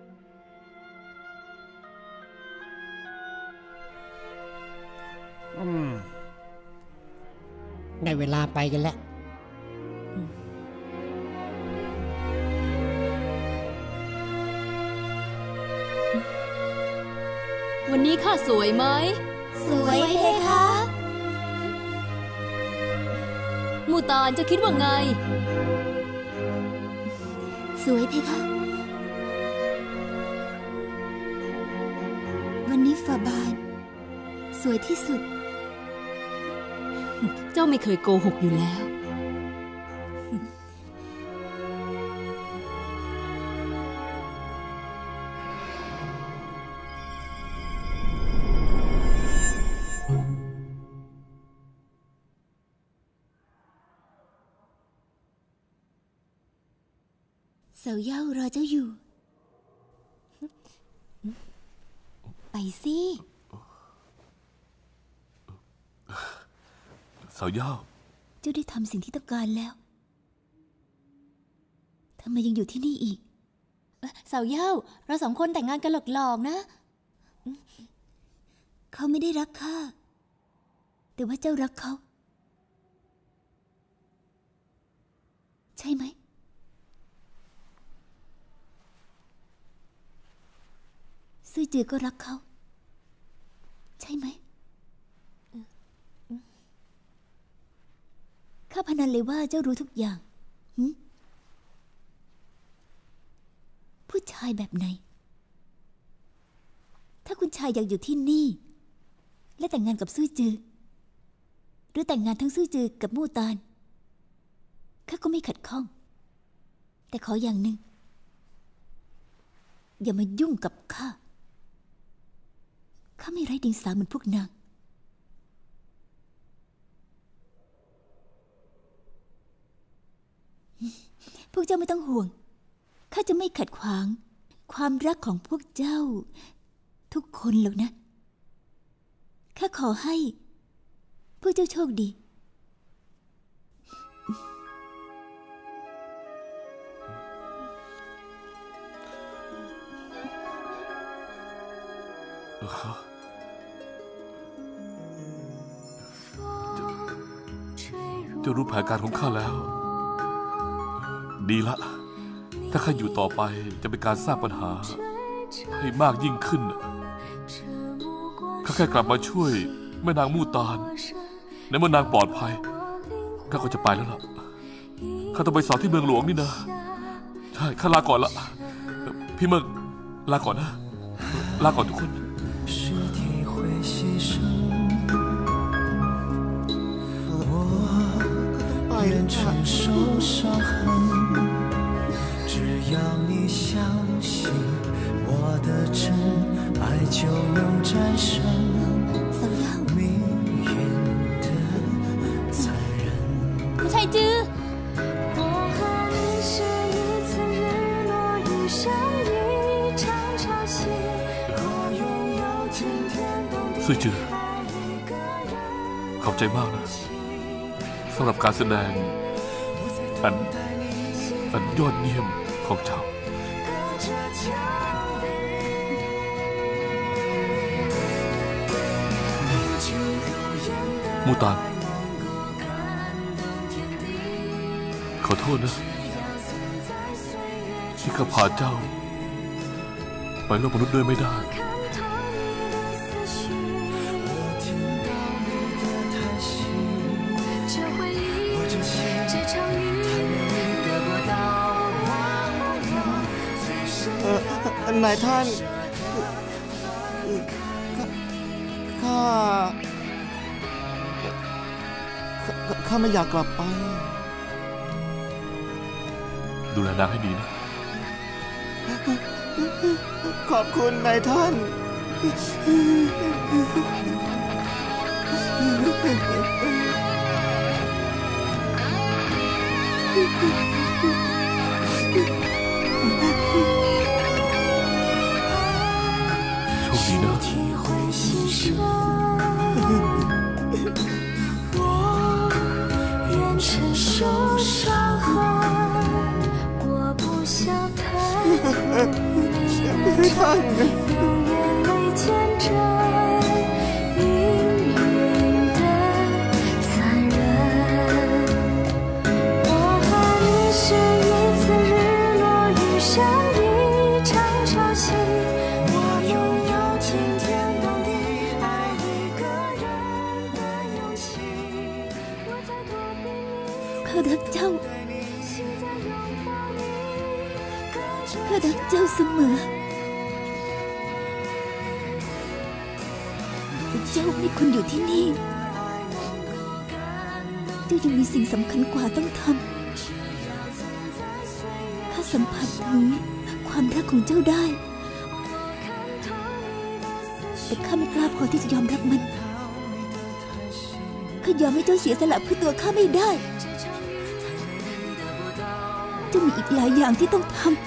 อืมได้เวลาไปกันแล้ววันนี้ข้าสวยไหมสวยเพคะมูตานจะคิดว่าไงสวยเพคะ วันนี้ฝ่าบาท สวยที่สุดเจ้าไม่เคยโกหกอยู่แล้วขาเย่ารอเจ้าอยู่ ไปสิสาวเย่าเจ้าได้ทำสิ่งที่ต้องการแล้วทำไมยังอยู่ที่นี่อีกเสาเย่าเราสองคนแต่งงานกันหลอกๆนะเขาไม่ได้รักข้าแต่ว่าเจ้ารักเขาใช่ไหมซื่อจือก็รักเขาใช่ไหมข้าพนันเลยว่าเจ้ารู้ทุกอย่างผู้ชายแบบไหนถ้าคุณชายอยากอยู่ที่นี่และแต่งงานกับซื่อจือหรือแต่งงานทั้งซื่อจือกับมู่ตานข้าก็ไม่ขัดข้องแต่ขออย่างหนึ่งอย่ามายุ่งกับข้าข้าไม่ไร้เดียงสาเหมือนพวกนางพวกเจ้าไม่ต้องห่วงข้าจะไม่ขัดขวางความรักของพวกเจ้าทุกคนหรอกนะข้าขอให้พวกเจ้าโชคดีเจ้ารู้แผนการของข้าแล้วดีละถ้าข้าอยู่ต่อไปจะเป็นการสร้างปัญหาให้มากยิ่งขึ้นข้าแค่กลับมาช่วยแม่นางมู่ตานในเมื่อนางปลอดภัยข้าก็จะไปแล้วล่ะข้าต้องไปสอนที่เมืองหลวงนี่นะใช่ข้าลาก่อนละพี่เมืองลาก่อนนะลาก่อนทุกคนไป只要你相信我的真爱就能战胜命运的残忍ผู้ชายจื้อ我和你是一次日落与相遇一场潮汐我拥有惊天动地ซื่อจือขอบใจมากนะสำหรับการแสดงอันอันยอดเยี่ยมของเจ้ามูตานขอโทษนะที่ข้าพาเจ้าไปโลกมนุษย์ด้วยไม่ได้นายท่านข้าข้าไม่อยากกลับไปดูแลนางให้ดีนะขอบคุณนายท่านโชคดีนะ我愿承受伤痕我不想太用眼泪见证命运的残忍我和你是一次日落与相遇一场潮汐我拥有惊天动地爱一个人的勇气我在躲避你ข้ารักเจ้า心在拥抱你ข้ารักเจ้าเสมอเจ้าไม่ควรอยู่ที่นี่เจ้ายังมีสิ่งสำคัญกว่าต้องทำข้าสัมผัสถึงความรักของเจ้าได้แต่ข้าไม่กล้าพอที่จะยอมรับมันข้ายอมให้เจ้าเสียสละเพื่อตัวข้าไม่ได้จะมีอีกหลายอย่างที่ต้องทำ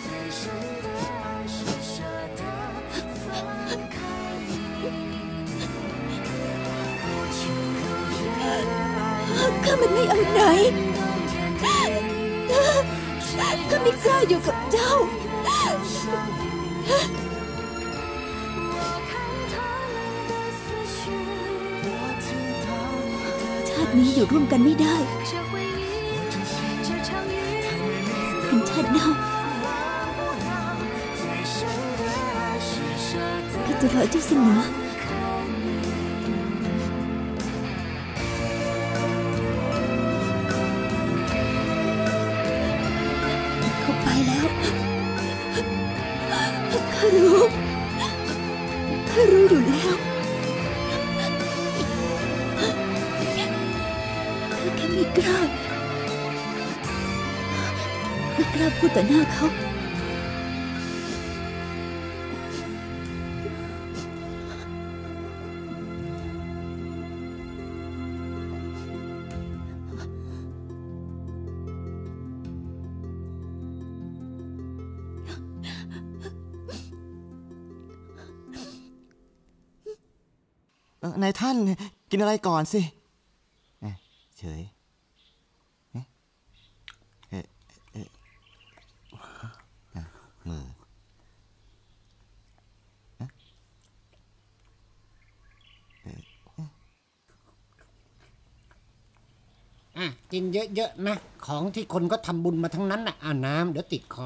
ข้ามันไม่เอาไหนข้าไม่กล้าอยู่กับเจ้าชาตินี้อยู่ร่วมกันไม่ได้เป็นชาติหน้าข้าจะรอเจ้าเสมอข้ารู้ ข้ารู้อยู่แล้วข้าแค่ไม่กล้าไม่กล้าพูดต่อหน้าเขานายท่านกินอะไรก่อนสิเฉยเอ๊ะเอ๊ะเอ๊ะมืออ่ะกินเยอะๆนะของที่คนก็ทำบุญมาทั้งนั้นน่ะอ่าน้ำเดี๋ยวติดค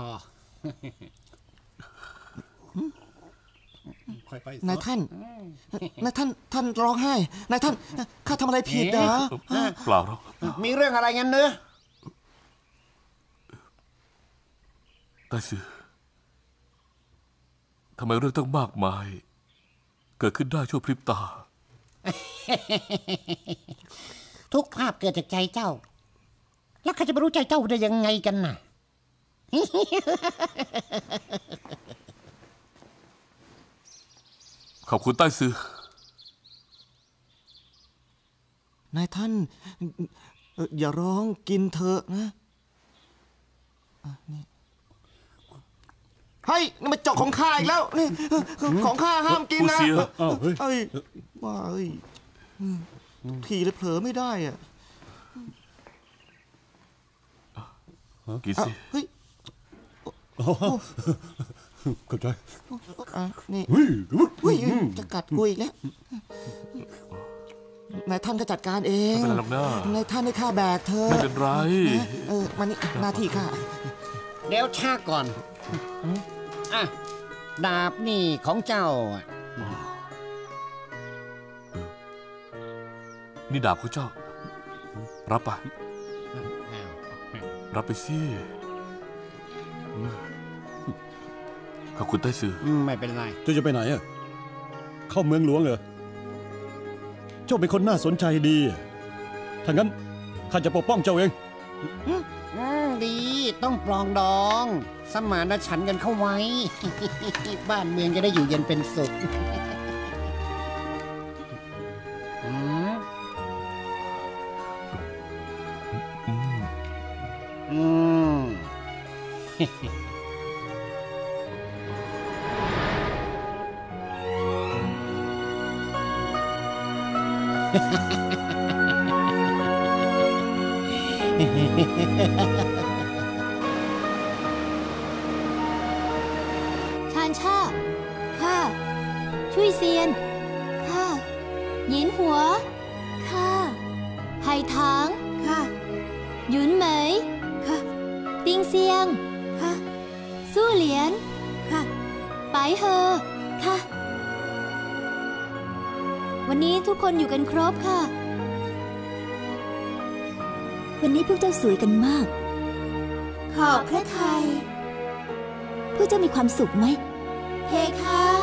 อนายท่านนายท่านท่านร้องไห้นายท่านข้าทำอะไรผิดเหรอเปล่าหรอกมีเรื่องอะไรงั้นเนอะได้สิทำไมเรื่องตั้งมากมายเกิดขึ้นได้ชั่วพริบตาทุกภาพเกิดจากใจเจ้าแล้วข้าจะไปรู้ใจเจ้าได้ยังไงกันน่ะขอบคุณใต้ซื่อนายท่านอย่าร้องกินเถอะนะนี่เฮ้ยนี่มันจกของข้าอีกแล้วนี่ของข้าห้ามกินนะเอ้ยว้าเอ้ยทีเลยเผลอไม่ได้อ่ะกินสิเฮ้ยเข้าใจนี่จะกัดกุยแล้วนายท่านก็จัดการเองไม่เป็นไรหรอกนะนายท่านให้ข้าแบกเธอไม่เป็นไรเออมานี่หน้าที่ข้าเดี๋ยวช้าก่อนอ่ะดาบนี่ของเจ้านี่ดาบของเจ้ารับไปรับไปสิขอบคุณใต้ซื่อไม่เป็นไรเจ้าจะไปไหนอ่ะเข้าเมืองหลวงเหรอเจ้าเป็นคนน่าสนใจดีถ้างั้นข้าจะปกป้องเจ้าเองดีต้องปลองดองสมานฉันท์กันเข้าไว้บ้านเมืองจะได้อยู่เย็นเป็นสุขอืมชานช่าข้าชุยเซียนข้าหยินหัวข้าไห่ถางข้าหยุนเหมยข้าติงเซียงข้าสู้เหลียนข้าไปเฮอข้าวันนี้ทุกคนอยู่กันครบค่ะวันนี้พวกเจ้าสวยกันมากขอบพระทัยพวกเจ้ามีความสุขไหมเพคะ